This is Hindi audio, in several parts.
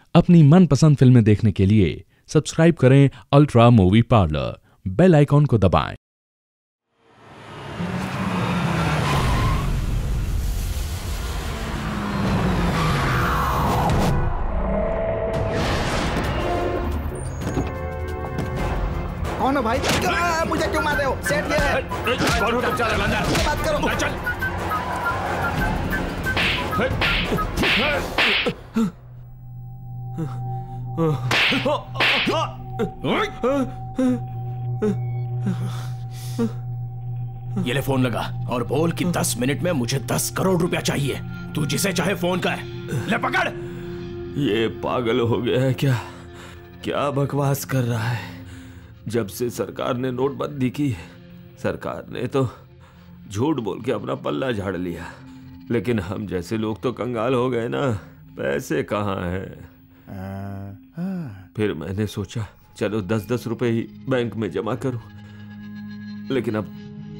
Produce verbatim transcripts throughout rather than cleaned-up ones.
अपनी मनपसंद फिल्में देखने के लिए सब्सक्राइब करें ultra movie parlour, bell icon को दबाएं। कौन हो भाई? आ, मुझे क्यों मार रहे हो? सेठ ये है। कौन हो तुम? चल अंदर बात करो। चल। ये ले फोन लगा और बोल कि दस मिनट में मुझे दस करोड़ रुपया चाहिए। तू जिसे चाहे फोन कर। ले पकड़। ये पागल हो गया है क्या? क्या बकवास कर रहा है? जब से सरकार ने नोटबंदी की, सरकार ने तो झूठ बोल के अपना पल्ला झाड़ लिया, लेकिन हम जैसे लोग तो कंगाल हो गए ना। पैसे कहाँ हैं? फिर मैंने सोचा चलो दस दस रुपए ही बैंक में जमा करूं, लेकिन अब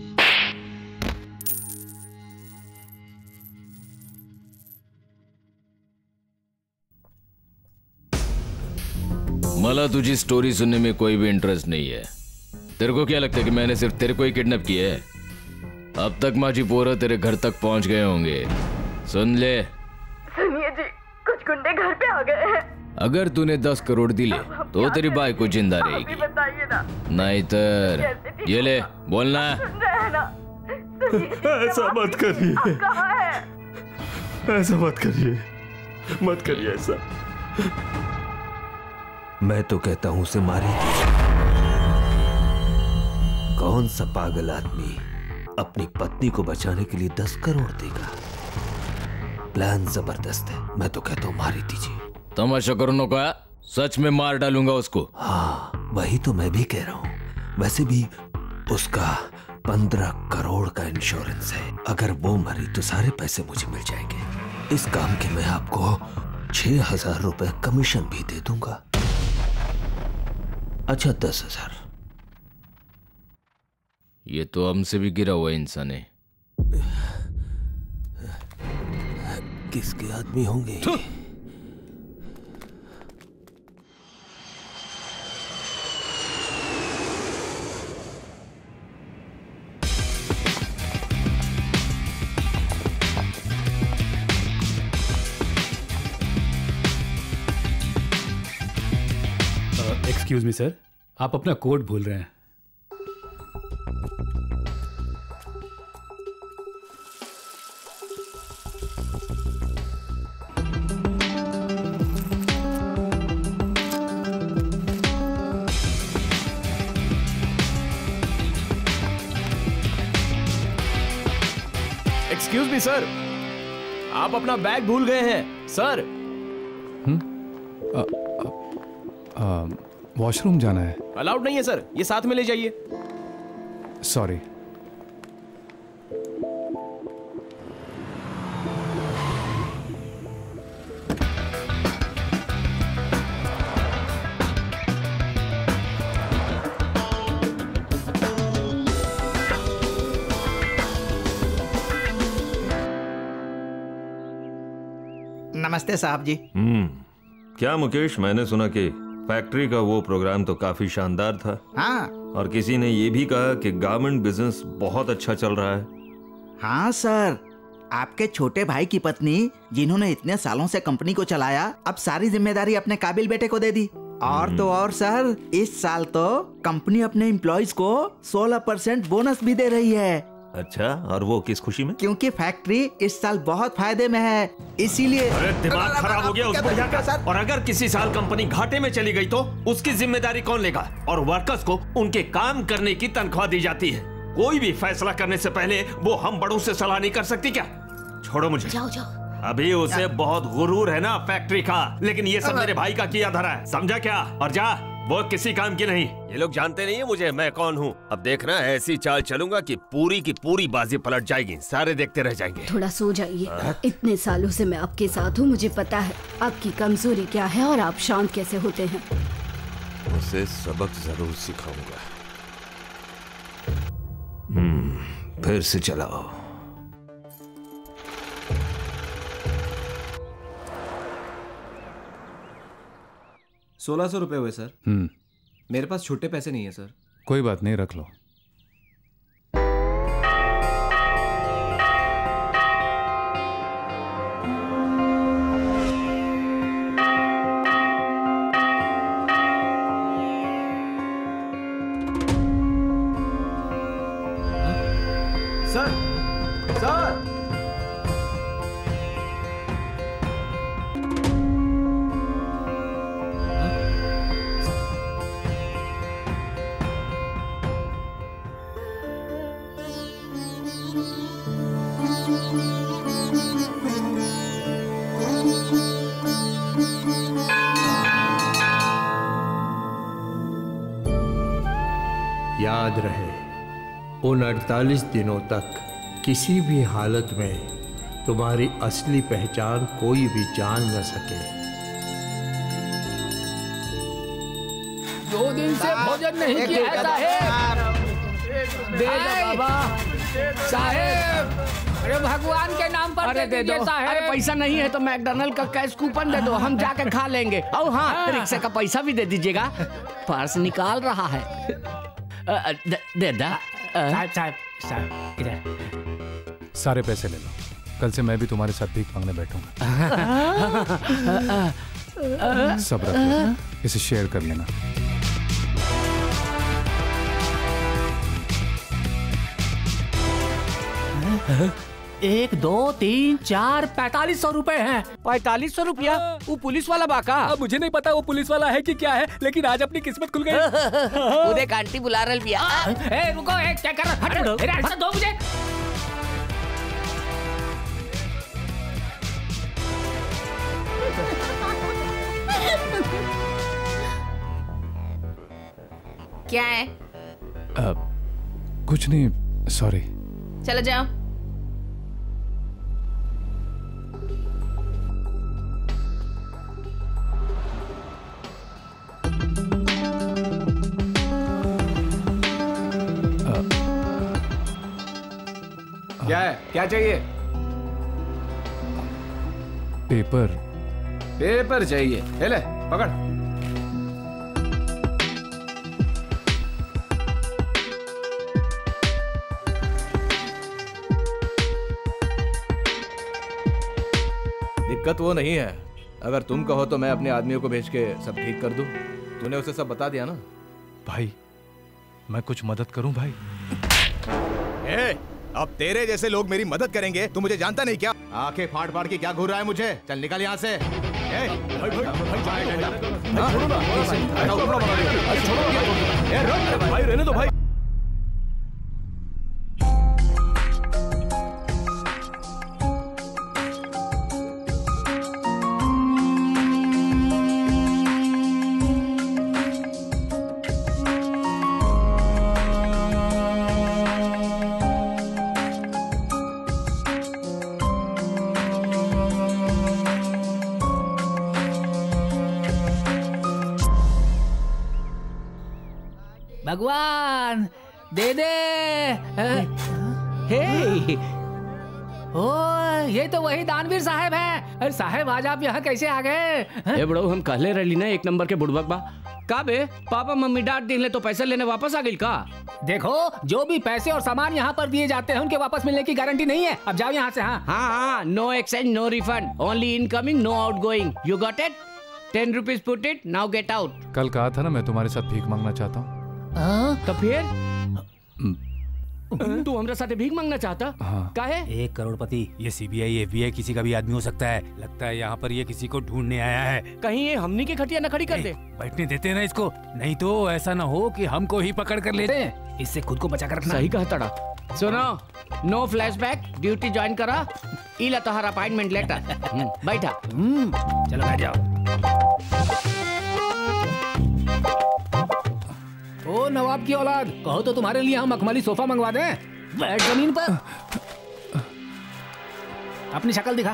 मला तुझी स्टोरी सुनने में कोई भी इंटरेस्ट नहीं है। तेरे को क्या लगता है कि मैंने सिर्फ तेरे को ही किडनैप किया है? अब तक माझी पोरा तेरे घर तक पहुंच गए होंगे। सुन ले। सुनिए जी, कुछ गुंडे घर पे आ गए हैं। अगर तूने दस करोड़ दिले तो तेरी बाई को जिंदा रहेगी, बताइए ना। नहीं तर ये ले बोलना। ऐसा मत करिए, कहाँ है? ऐसा मत करिए, मत करिए ऐसा। मैं तो कहता हूं उसे मारिए। कौन सा पागल आदमी अपनी पत्नी को बचाने के लिए दस करोड़ देगा? प्लान जबरदस्त है। मैं तो कहता हूं मारी दीजिए। तमाशा करो नो का, सच में मार डालूंगा उसको। हाँ वही तो मैं भी कह रहा हूं। वैसे भी उसका पंद्रह करोड़ का इंश्योरेंस है। अगर वो मरी तो सारे पैसे मुझे मिल जाएंगे। इस काम के मैं आपको छह हजार रुपए कमीशन भी दे दूंगा। अच्छा दस हजार। ये तो हमसे भी गिरा हुआ इंसान है। किसके आदमी होंगे? एक्सक्यूज मी सर, आप अपना कोड भूल रहे हैं। एक्सक्यूज मी सर, आप अपना बैग भूल गए हैं सर। वॉशरूम जाना है। अलाउड नहीं है सर, ये साथ में ले जाइए। सॉरी। नमस्ते साहब जी। हम्म क्या मुकेश, मैंने सुना कि फैक्ट्री का वो प्रोग्राम तो काफी शानदार था। हाँ। और किसी ने ये भी कहा कि गारमेंट बिजनेस बहुत अच्छा चल रहा है। हाँ सर, आपके छोटे भाई की पत्नी जिन्होंने इतने सालों से कंपनी को चलाया, अब सारी जिम्मेदारी अपने काबिल बेटे को दे दी। और तो और सर, इस साल तो कंपनी अपने एम्प्लॉइज को सोलह परसेंट बोनस भी दे रही है। अच्छा, और वो किस खुशी में? क्योंकि फैक्ट्री इस साल बहुत फायदे में है, इसीलिए। अरे दिमाग खराब हो गया उस बुढ़िया का। और अगर किसी साल कंपनी घाटे में चली गई तो उसकी जिम्मेदारी कौन लेगा? और वर्कर्स को उनके काम करने की तनख्वाह दी जाती है। कोई भी फैसला करने से पहले वो हम बड़ों से सलाह नहीं कर सकती क्या? छोड़ो मुझे। जाओ जाओ। अभी उसे बहुत गुरूर है ना फैक्ट्री का, लेकिन ये सब मेरे भाई का किया धरा है, समझा क्या? और जा, वो किसी काम की नहीं। ये लोग जानते नहीं है मुझे, मैं कौन हूँ। अब देखना ऐसी चाल चलूंगा कि पूरी की पूरी बाजी पलट जाएगी, सारे देखते रह जाएंगे। थोड़ा सो जाइए। इतने सालों से मैं आपके साथ हूँ, मुझे पता है आपकी कमजोरी क्या है और आप शांत कैसे होते हैं। उसे सबक जरूर सिखाऊंगा। हम्म फिर से चलाओ। सोलह सौ रुपये हुए सर। हम्म मेरे पास छोटे पैसे नहीं है सर। कोई बात नहीं, रख लो। सर सर याद रहे, उन अड़तालीस दिनों तक किसी भी हालत में तुम्हारी असली पहचान कोई भी जान न सके। दो दिन से भोजन नहीं किया है साहेब। दे दो बाबा साहेब, अरे भगवान के नाम पर अरे दे दो साहेब। अरे पैसा नहीं है तो मैकडॉनल्ड का कैश कूपन दे दो, हम जाके खा लेंगे। और हाँ, रिक्शा का पैसा भी दे दीजिएगा। पर्स निकाल रहा है। दे दा साहब साहब साहब इधर। सारे पैसे ले लो, कल से मैं भी तुम्हारे साथ भीख मांगने बैठूंगा। सब रख लो, इसे शेयर कर लेना। एक दो तीन चार पैतालीस सौ रुपए हैं। पैतालीस सौ रुपया? वो पुलिस वाला बाका? अब मुझे नहीं पता वो पुलिस वाला है कि क्या है, लेकिन आज अपनी किस्मत खुल गई। उदय आंटी बुला रही बिया। ए रुको, ए क्या कर रहा है? मेरा ऐसा दो मुझे। क्या है? आ, कुछ नहीं, सॉरी। चलो जाओ। क्या है? क्या चाहिए? पेपर। पेपर चाहिए? ले ले, पकड़। दिक्कत वो नहीं है। अगर तुम कहो तो मैं अपने आदमियों को भेज के सब ठीक कर दूं। तूने उसे सब बता दिया ना? भाई मैं कुछ मदद करूं भाई? ए, अब तेरे जैसे लोग मेरी मदद करेंगे, तू मुझे जानता नहीं क्या? आंखें फाड़ फाड़ के क्या घूर रहा है मुझे? चल निकल यहाँ से। ए, भाई भाई भाई छोड़ो ना, भाई रहने दो भाई। भगवान दे दे। हे, ओ ये तो वही दानवीर साहब हैं। अरे साहब आज आप यहाँ कैसे आ गए? ए बड़ो, हम कहले रही ना एक नंबर के बुड़बक बा। का बे पापा मम्मी डांट दिले तो पैसे लेने वापस आ गई का? देखो, जो भी पैसे और सामान यहाँ पर दिए जाते हैं उनके वापस मिलने की गारंटी नहीं है। अब जाओ यहाँ से। हाँ हाँ हाँ, no exchange no refund, only incoming no outgoing. You got it? Ten rupees put it, now get out. कल कहा था ना मैं तुम्हारे साथ भीख मांगना चाहता हूँ। तो फिर तू हमारे साथ भीख मांगना चाहता? हाँ। काहे? एक करोड़पति, ये सीबीआई एफबीआई किसी का भी आदमी हो सकता है। लगता है यहाँ पर ये किसी को ढूंढने आया है। कहीं ये हमनी की खटिया न खड़ी कर दे। बैठने देते ना इसको, नहीं तो ऐसा ना हो कि हमको ही पकड़ कर ले जाए। इससे खुद को बचा कर रखना। सही कहा तड़ा। सुनो, नो फ्लैशबैक, ड्यूटी ज्वाइन करा। इला तोहरा अपॉइंटमेंट लेटर। बैठा। चलो बैठ जाओ। ओ नवाब की औलाद, कहो तो तुम्हारे लिए हम मखमली सोफा मंगवा दें। बैठ जमीन पर, अपनी शक्ल दिखा।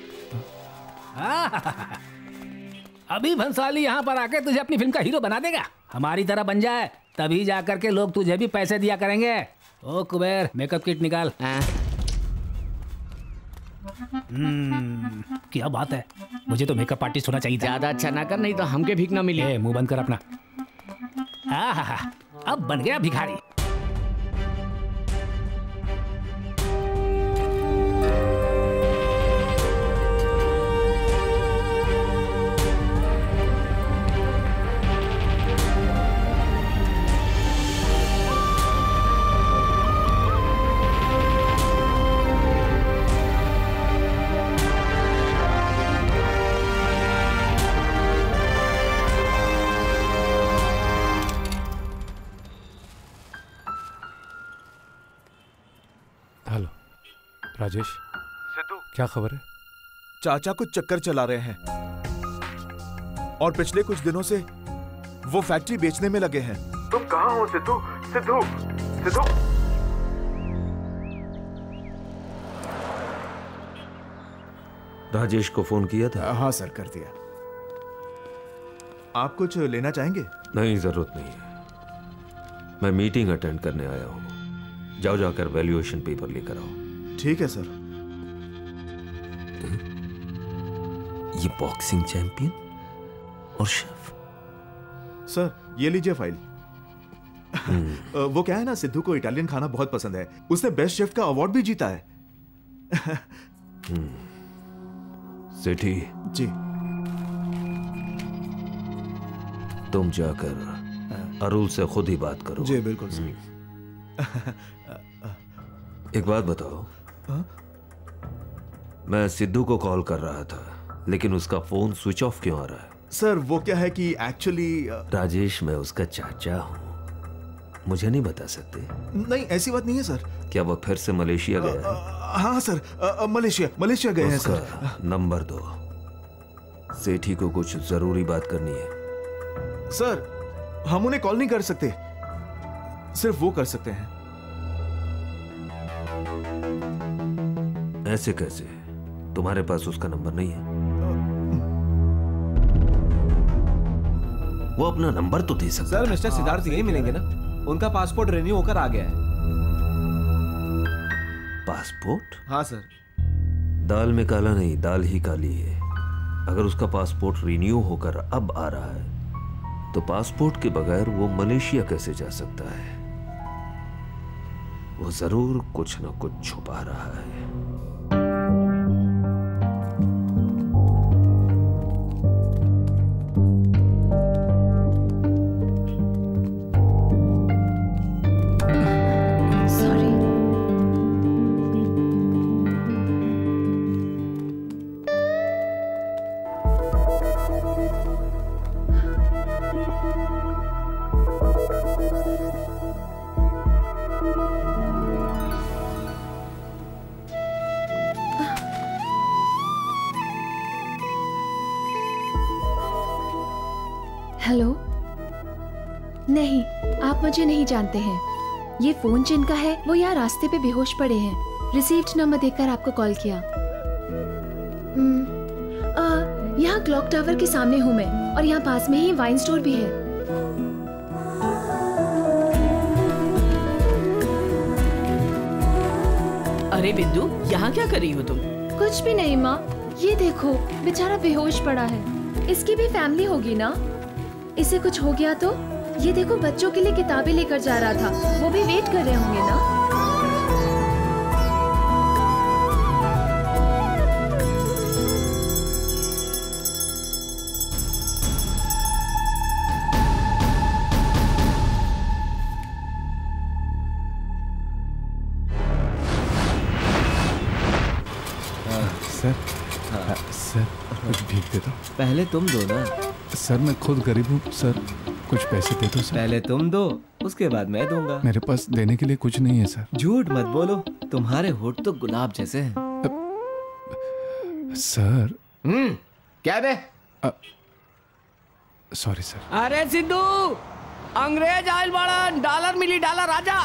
अभी भंसाली यहाँ पर आके तुझे अपनी फिल्म का हीरो बना देगा। हमारी तरह बन जाए, तभी जाकर के लोग तुझे भी पैसे दिया करेंगे। ओ कुबेर, मेकअप किट निकाल। हम्म, क्या बात है। मुझे तो मेकअप आर्टिस्ट होना चाहिए था। ज्यादा अच्छा ना कर, नहीं तो हमके भीख ना मिले। मुंह बंद कर अपना। हाँ हाँ हाँ, अब बन गया भिखारी। राजेश, सिद्धू, क्या खबर है? चाचा कुछ चक्कर चला रहे हैं और पिछले कुछ दिनों से वो फैक्ट्री बेचने में लगे हैं। तुम कहाँ हो सिद्धू? सिद्धू, सिद्धू। राजेश को फोन किया था? हाँ सर, कर दिया। आप कुछ लेना चाहेंगे? नहीं, जरूरत नहीं है। मैं मीटिंग अटेंड करने आया हूँ। जाओ जाकर वैल्यूएशन पेपर लेकर आओ। ठीक है सर। ये बॉक्सिंग चैंपियन और शेफ। सर ये लीजिए फाइल। वो क्या है ना, सिद्धू को इटालियन खाना बहुत पसंद है। उसने बेस्ट शेफ का अवार्ड भी जीता है। सेठी जी, तुम जाकर अरुल से खुद ही बात करो। जी बिल्कुल सर। एक बात बताओ, मैं सिद्धू को कॉल कर रहा था, लेकिन उसका फोन स्विच ऑफ क्यों आ रहा है? सर वो क्या है कि एक्चुअली राजेश, मैं उसका चाचा हूँ, मुझे नहीं बता सकते? नहीं, ऐसी बात नहीं है सर। क्या वो फिर से मलेशिया गया है? हाँ सर, आ, मलेशिया मलेशिया गए हैं सर। नंबर दो, सेठी को कुछ जरूरी बात करनी है। सर हम उन्हें कॉल नहीं कर सकते, सिर्फ वो कर सकते हैं। ऐसे कैसे? तुम्हारे पास उसका नंबर नहीं है? वो अपना नंबर तो दे सकता। सर मिस्टर सिद्धार्थ यही मिलेंगे ना? उनका पासपोर्ट रिन्यू होकर आ गया है। पासपोर्ट? हाँ सर। दाल में काला नहीं, दाल ही काली है। अगर उसका पासपोर्ट रिन्यू होकर अब आ रहा है तो पासपोर्ट के बगैर वो मलेशिया कैसे जा सकता है? वो जरूर कुछ ना कुछ छुपा रहा है। हेलो, नहीं, आप मुझे नहीं जानते हैं। ये फोन जिनका है वो यहाँ रास्ते पे बेहोश पड़े हैं। रिसीव्ड नंबर देखकर आपको कॉल किया। यहाँ क्लॉक टावर के सामने हूँ मैं, और यहाँ पास में ही वाइन स्टोर भी है। अरे बिंदु, यहाँ क्या कर रही हो तुम? कुछ भी नहीं माँ, ये देखो बेचारा बेहोश पड़ा है। इसकी भी फैमिली होगी ना? इसे कुछ हो गया तो? ये देखो बच्चों के लिए किताबें लेकर जा रहा था, वो भी वेट कर रहे होंगे ना? सर, हाँ। सर कुछ भीख दे दो। पहले तुम दो ना। सर मैं खुद गरीब हूँ सर, कुछ पैसे दे दो सर। पहले तुम दो, उसके बाद मैं दूंगा। मेरे पास देने के लिए कुछ नहीं है सर। झूठ मत बोलो, तुम्हारे होठ तो गुलाब जैसे हैं। सर। हम्म, क्या बे? Sorry sir. अरे सिद्धू, अंग्रेज आयल बड़न, डॉलर मिली, डॉलर राजा।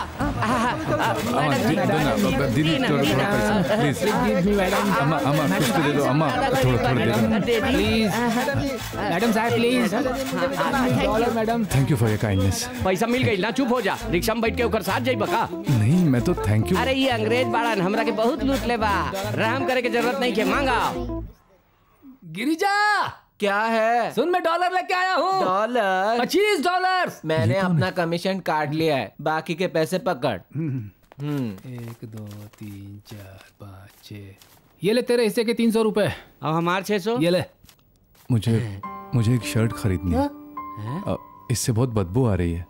दीदी थोड़ा थोड़ा पैसा प्लीज। अम्मा अम्मा कुछ तो दे दो अम्मा, थोड़ा थोड़ा दे दो प्लीज। मैडम साहब please. Dollar madam. Thank you for your kindness. पैसा मिल गई ना, चुप हो जा। रिक्शा में बैठ के ओकर साथ जाई बका। नहीं, मैं तो थैंक यू। अरे ये अंग्रेज बाड़न हमरा के बहुत लूट ले बा। रहम करे के जरूरत नहीं के, मांगा। गिरिजा क्या है? सुन, मैं डॉलर लेके आया हूँ। डॉलर? पच्चीस डॉलर। मैंने अपना कमीशन काट लिया है, बाकी के पैसे पकड़। एक दो तीन चार पाँच छः, ये ले तेरे हिस्से के तीन सौ रुपए। और हमारे छह सौ? ये ले। मुझे मुझे एक शर्ट खरीदनी है। अ, इससे बहुत बदबू आ रही है।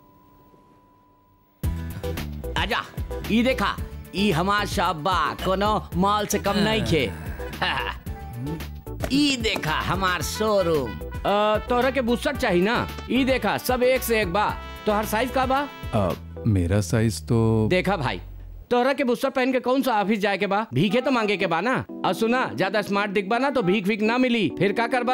आजा, ई देखा, ई हमार शाबा कोनो मॉल से कम नहीं खे। ई देखा हमार शोरूम। तोहरा के बुशर्ट चाहिए ना? ई देखा, सब एक से एक बा। तोहर साइज का बा? आ, मेरा साइज तो देखा भाई, तोहरा के बुशर्ट पहन के कौन सा ऑफिस जाए के बा? भीखे तो मांगे के बा ना। और सुना, ज्यादा स्मार्ट दिखबा ना तो भीख भीख ना मिली, फिर क्या करबा?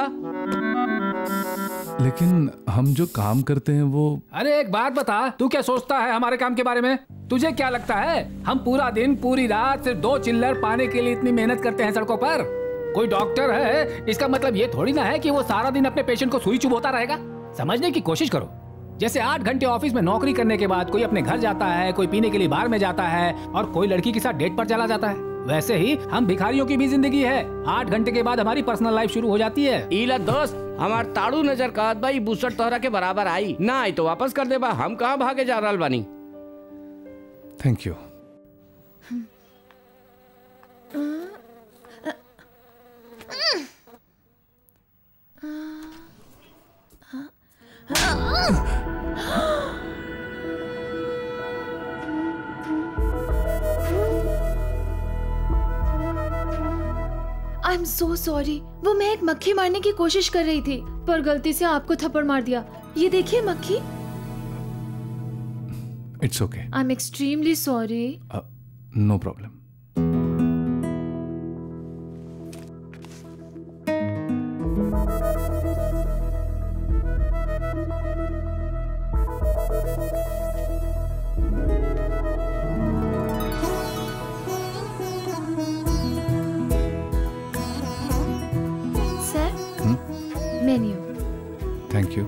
लेकिन हम जो काम करते हैं वो। अरे एक बात बता, तू क्या सोचता है हमारे काम के बारे में? तुझे क्या लगता है हम पूरा दिन पूरी रात सिर्फ दो चिल्लर पाने के लिए इतनी मेहनत करते हैं सड़कों पर? कोई डॉक्टर है, इसका मतलब ये थोड़ी ना है कि वो सारा दिन अपने पेशेंट को सुई चुभोता रहेगा। समझने की कोशिश करो। जैसे आठ घंटे ऑफिस में नौकरी करने के बाद कोई अपने घर जाता है, कोई पीने के लिए बार में जाता है और कोई लड़की के साथ डेट पर चला जाता है, वैसे ही हम भिखारियों की भी जिंदगी है। आठ घंटे के बाद हमारी पर्सनल लाइफ शुरू हो जाती है। इला दोस्त, हमार ताड़ू नजर का भाई बुशर्ट तोहरा के बराबर आई ना आई तो वापस कर दे बा। हम कहाँ भागे जा रहा बानी? Thank you. I am so sorry. वो मैं एक मक्खी मारने की कोशिश कर रही थी पर गलती से आपको थप्पड़ मार दिया। ये देखिए मक्खी। It's okay. I am extremely sorry. No problem. Menu. Thank you.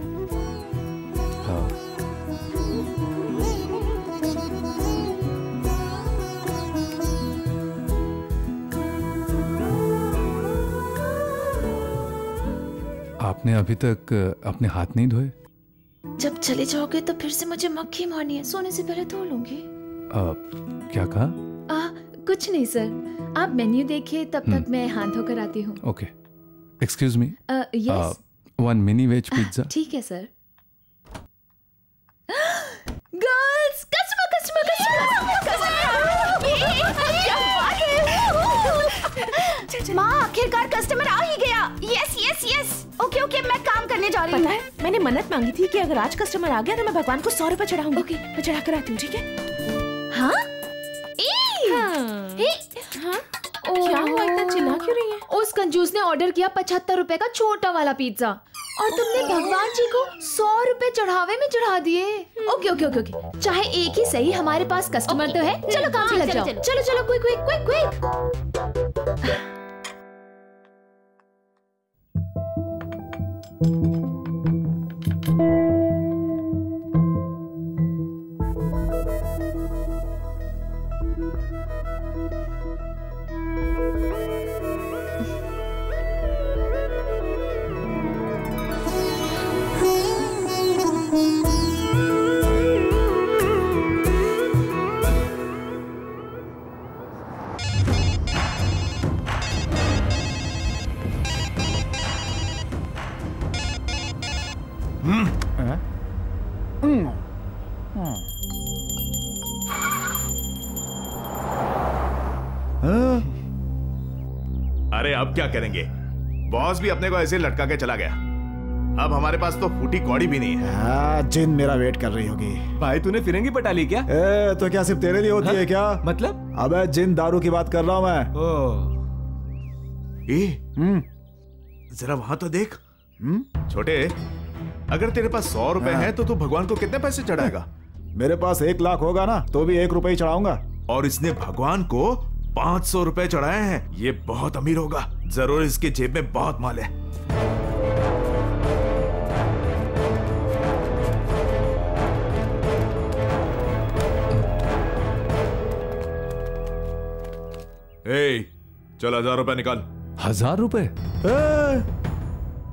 आपने अभी तक अपने हाथ नहीं धोए? जब चले जाओगे तो फिर से मुझे मक्खी मारनी है। सोने से पहले धो लूंगी। क्या कहा? आ, कुछ नहीं सर, आप मेन्यू देखिए, तब तक मैं हाथ धोकर आती हूँ। Okay. Excuse me. Yes. One mini veg pizza. ठीक है sir. Girls, customer customer customer. माँ, आखिरकार कस्टमर आ ही गया। Yes yes yes. Okay okay, मैं काम करने जा रही हूँ। पता है, मैंने मन्नत मांगी थी कि अगर आज कस्टमर आ गया तो मैं भगवान को सौ रुपए चढ़ाऊंगी। ओके, मैं चढ़ा कर आती हूँ, ठीक है? हाँ? हाँ? क्या हुआ, इतना चिल्ला क्यों रही है? उस कंजूस ने ऑर्डर किया पचहत्तर रुपए का छोटा वाला पिज्जा और तुमने भगवान जी को सौ रुपए चढ़ावे में चढ़ा दिए। ओके ओके ओके ओके, चाहे एक ही सही, हमारे पास कस्टमर तो है। चलो काम पे लग जाओ। चलो चलो, क्विक क्विक क्विक क्विक। अरे अब क्या करेंगे? बॉस भी अपने को ऐसे लटका के चला गया। अब हमारे पास तो फूटी कौड़ी भी नहीं है। हाँ, जिन मेरा वेट कर रही होगी। भाई तूने फिरंगी पटा ली क्या? ए, तो क्या सिर्फ तेरे लिए होती है क्या? मतलब? अबे जिन दारू की बात कर रहा हूँ मैं। ओ। ए, जरा वहां तो देख। छोटे, अगर तेरे पास सौ रुपए हैं तो तू भगवान को कितने पैसे चढ़ाएगा? मेरे पास एक लाख होगा ना तो भी एक रुपए ही चढ़ाऊंगा। और इसने भगवान को पाँच सौ रुपए चढ़ाए हैं। ये बहुत अमीर होगा, जरूर इसके जेब में बहुत माल है। ए, चल हजार रुपए निकाल। हजार रुपए?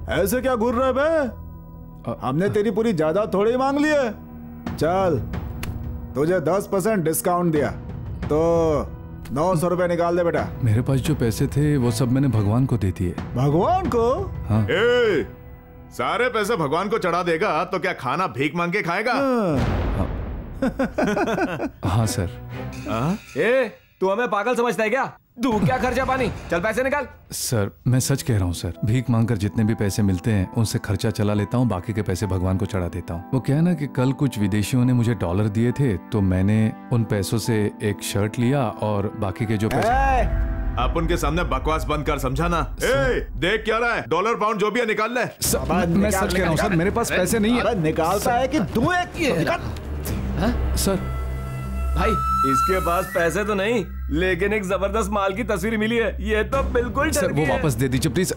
ऐसे क्या घूर रहे बे? हमने तेरी पूरी जायदाद थोड़ी ही मांग ली है। चल तुझे दस परसेंट डिस्काउंट दिया तो नौ सौ रुपए निकाल दे बेटा। मेरे पास जो पैसे थे वो सब मैंने भगवान को दे दिए। भगवान को? हाँ। ए, सारे पैसे भगवान को चढ़ा देगा तो क्या खाना भीख मांग के खाएगा? हाँ, हाँ सर। हाँ? ए, तू हमें पागल समझता है क्या? तू क्या खर्चा पानी? चल पैसे निकाल। सर मैं सच कह रहा हूँ सर, भीख मांगकर जितने भी पैसे मिलते हैं उनसे खर्चा चला लेता हूँ, बाकी के पैसे भगवान को चढ़ा देता हूँ। वो क्या है ना कि कल कुछ विदेशियों ने मुझे डॉलर दिए थे तो मैंने उन पैसों से एक शर्ट लिया और बाकी के जो पैसे। आप उनके सामने बकवास बंद कर, समझा ना? ए, देख क्या रहा है? डॉलर पाउंड जो भी है निकाल ले। सर, मैं सच कह रहा हूँ सर, मेरे पास पैसे नहीं है। निकालता है कि तू एक सर भाई इसके पास पैसे तो नहीं, लेकिन एक जबरदस्त माल की तस्वीर मिली है। ये तो बिल्कुल सर वो वापस दे दीजिए प्लीज।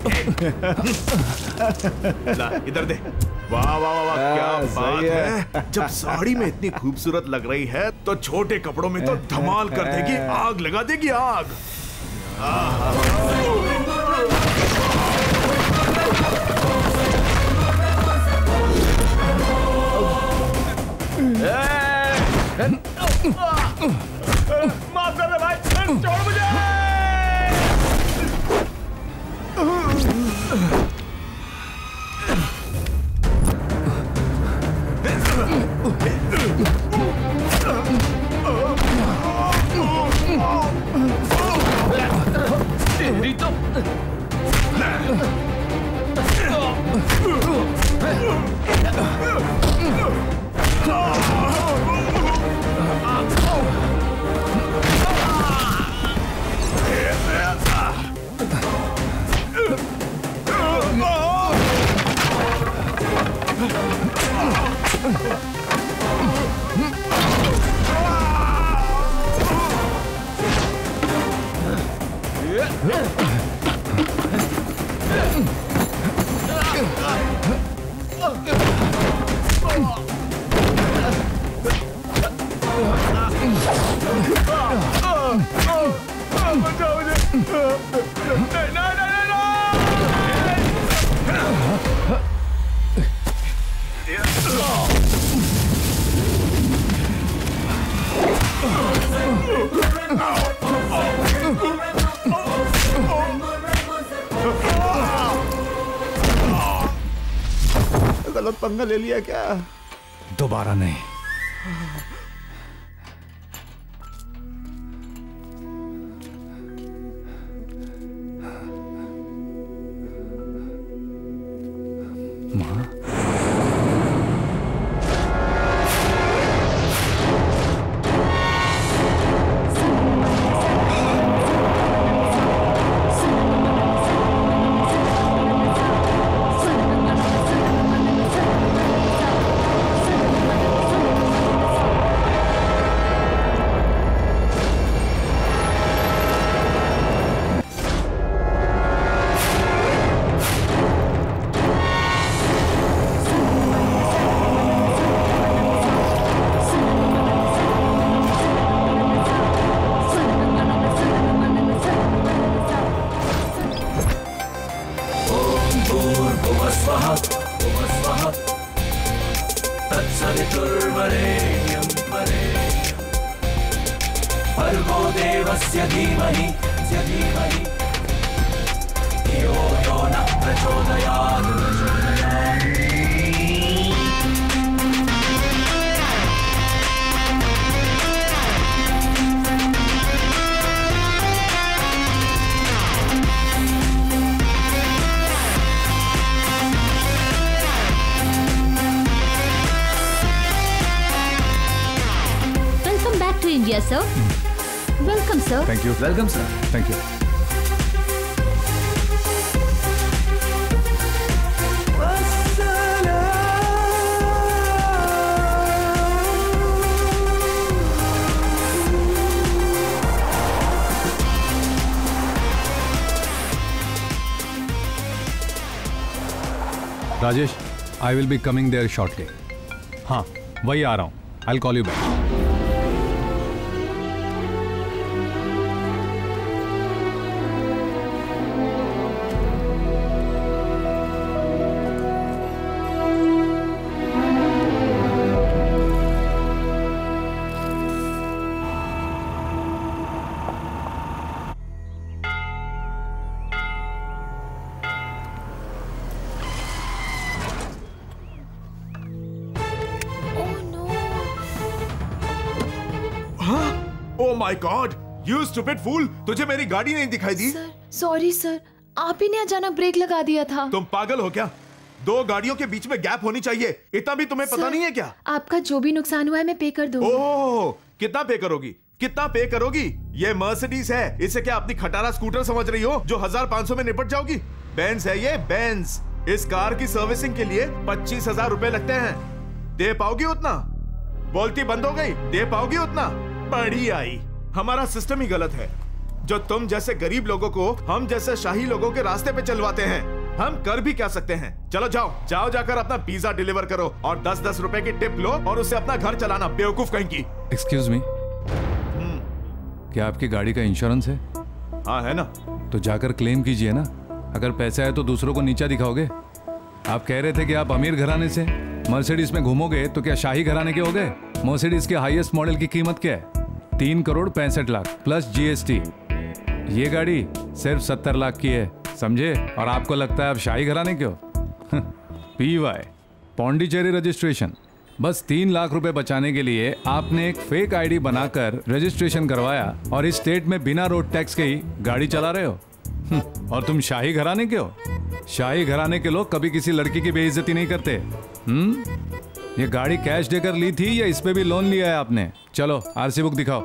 ला, इधर दे। वाह वाह वाह वाह, क्या बात है। जब साड़ी में इतनी खूबसूरत लग रही है तो छोटे कपड़ों में तो धमाल कर देगी, आग लगा देगी आग। माफ कर दे भाई, छोड़ मुझे। तेरी तो गलत पंगा ले लिया क्या? दोबारा नहीं। माँ India, sir. Welcome, sir. Thank you. Welcome, sir. Thank you. Rajesh, I will be coming there shortly. हाँ, वही आ रहा हूँ. I'll call you back. Oh my god, you stupid fool, तुझे मेरी गाड़ी नहीं दिखाई दी? सर सॉरी सर, आप ही ने अचानक ब्रेक लगा दिया था। तुम पागल हो क्या? दो गाड़ियों के बीच में गैप होनी चाहिए, इतना भी तुम्हें पता नहीं है क्या? आपका जो भी नुकसान हुआ है मैं पे कर दूंगी। ओह, कितना पे करोगी? कितना पे करोगी? ये मर्सिडीज है, इसे क्या अपनी खटारा स्कूटर समझ रही हो जो हजार पाँच सौ में निपट जाओगी? बेंज है ये, बेंज। इस कार की सर्विसिंग के लिए पच्चीस हजार रुपए लगते हैं। दे पाओगी उतना? बोलती बंद हो गई। दे पाओगी उतना? बड़ी आई। हमारा सिस्टम ही गलत है, जो तुम जैसे गरीब लोगों को हम जैसे शाही लोगों के रास्ते पे चलवाते हैं। हम कर भी क्या सकते हैं? चलो जाओ जाओ जाकर अपना पिज्जा डिलीवर करो और दस दस रुपए की टिप लो और उससे अपना घर चलाना, बेवकूफ कहीं की। एक्सक्यूज मी, क्या आपकी गाड़ी का इंश्योरेंस है? हाँ है ना। तो जाकर क्लेम कीजिए ना। अगर पैसा है तो दूसरों को नीचा दिखाओगे। आप कह रहे थे कि आप अमीर घराने से, मर्सिडीज में घूमोगे तो क्या शाही घराने के हो गए? मर्सिडीज के हाईएस्ट मॉडल की कीमत क्या है? तीन करोड़ पैंसठ लाख प्लस जीएसटी। ये गाड़ी सिर्फ सत्तर लाख की है, समझे? और आपको लगता है आप शाही घराने के हो? P Y Pondicherry registration. बस तीन लाख रुपए बचाने के लिए आपने एक फेक आईडी बनाकर रजिस्ट्रेशन करवाया और इस स्टेट में बिना रोड टैक्स के ही गाड़ी चला रहे हो। और तुम शाही घराने के हो? शाही घराने के लोग कभी किसी लड़की की बेइज्जती नहीं करते। हम्म ये गाड़ी कैश देकर ली थी या इस पे भी लोन लिया है आपने? चलो आरसी बुक दिखाओ।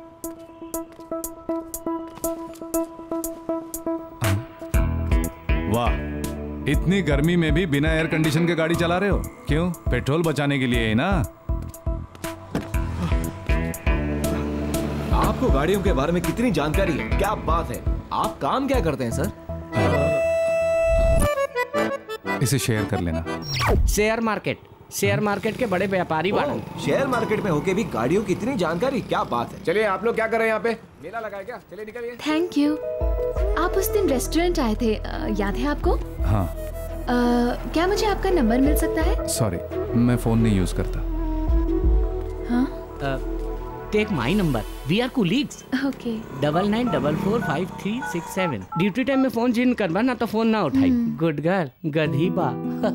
वाह, इतनी गर्मी में भी बिना एयर कंडीशन के गाड़ी चला रहे हो? क्यों? पेट्रोल बचाने के लिए ही ना? आपको गाड़ियों के बारे में कितनी जानकारी है? क्या बात है, आप काम क्या करते हैं सर? इसे शेयर कर लेना। शेयर मार्केट, शेयर मार्केट के बड़े व्यापारी वाले। शेयर मार्केट में होके भी गाड़ियों की इतनी जानकारी, क्या बात है। चलिए आप लोग क्या कर रहे हैं यहाँ पे? मेला लगा है क्या? चलिए निकलिए। Thank you. आप उस दिन रेस्टोरेंट आए थे, याद है आपको? हाँ। आ, क्या मुझे आपका नंबर मिल सकता है? सॉरी, मैं फोन नहीं यूज करता। हाँ? Take my number, we are colleagues. Okay. Double nine double four five three six seven. Duty time में फोन जिन करवा ना तो फोन ना उठाई। गुड गर्ल, गधी बा।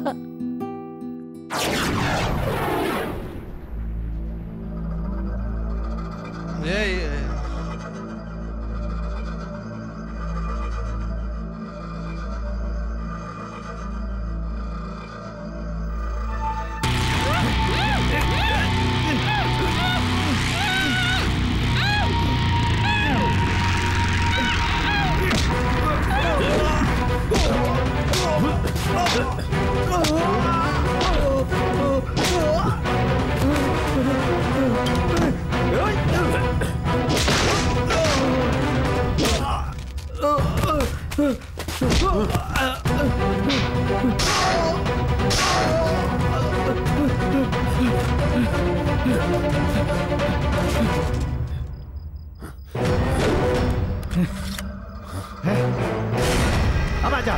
अब आजा।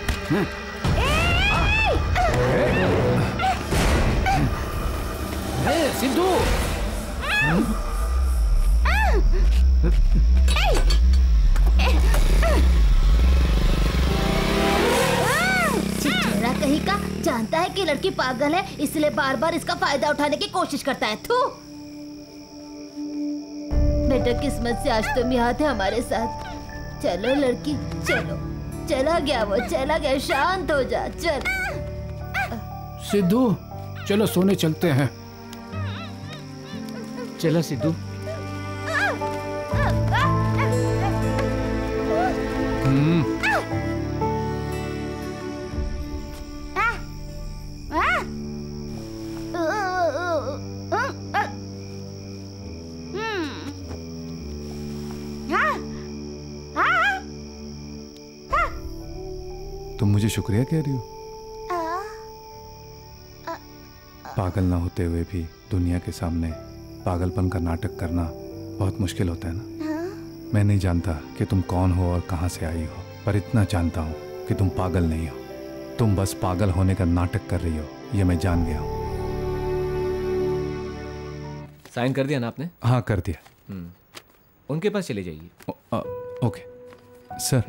सिद्धू, चिचेरा कहीं का जानता है कि लड़की पागल है, इसलिए बार बार इसका फायदा उठाने की कोशिश करता है। थू। बेटा किस्मत से आज तुम यहाँ थे हमारे साथ। चलो लड़की, चलो। चला गया वो, चला गया, शांत हो जा। चल सिद्धू, चलो सोने चलते हैं। चलो सिद्धू। तुम मुझे शुक्रिया कह रही हो? पागल ना होते हुए भी दुनिया के सामने पागलपन का नाटक करना बहुत मुश्किल होता है ना। मैं नहीं जानता कि तुम कौन हो और कहां से आई हो, पर इतना जानता हूं कि तुम पागल नहीं हो। तुम बस पागल होने का नाटक कर रही हो, ये मैं जान गया हूं। साइन कर दिया ना आपने? हाँ कर दिया। उनके पास चले जाइए। Oh, ah, okay sir.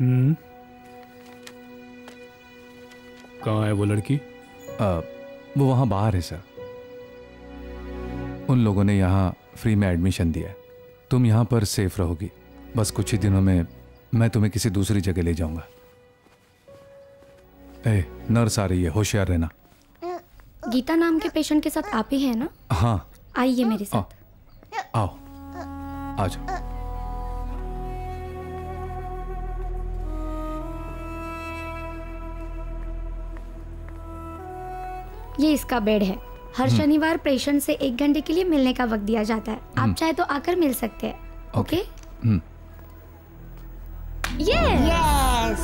कहाँ है वो लड़की? आ, वो वहाँ बाहर है सर। उन लोगों ने यहाँ फ्री में एडमिशन दिया है। तुम यहाँ पर सेफ रहोगी। बस कुछ ही दिनों में मैं तुम्हें किसी दूसरी जगह ले जाऊंगा। ए, नर्स आ रही है, होशियार रहना। गीता नाम के पेशेंट के साथ आप ही हैं ना? हाँ। आइए मेरे साथ। आओ, आ जाओ। ये इसका बेड है। हर शनिवार पेशेंट से एक घंटे के लिए मिलने का वक्त दिया जाता है। आप चाहे तो आकर मिल सकते हैं। ओके? यस।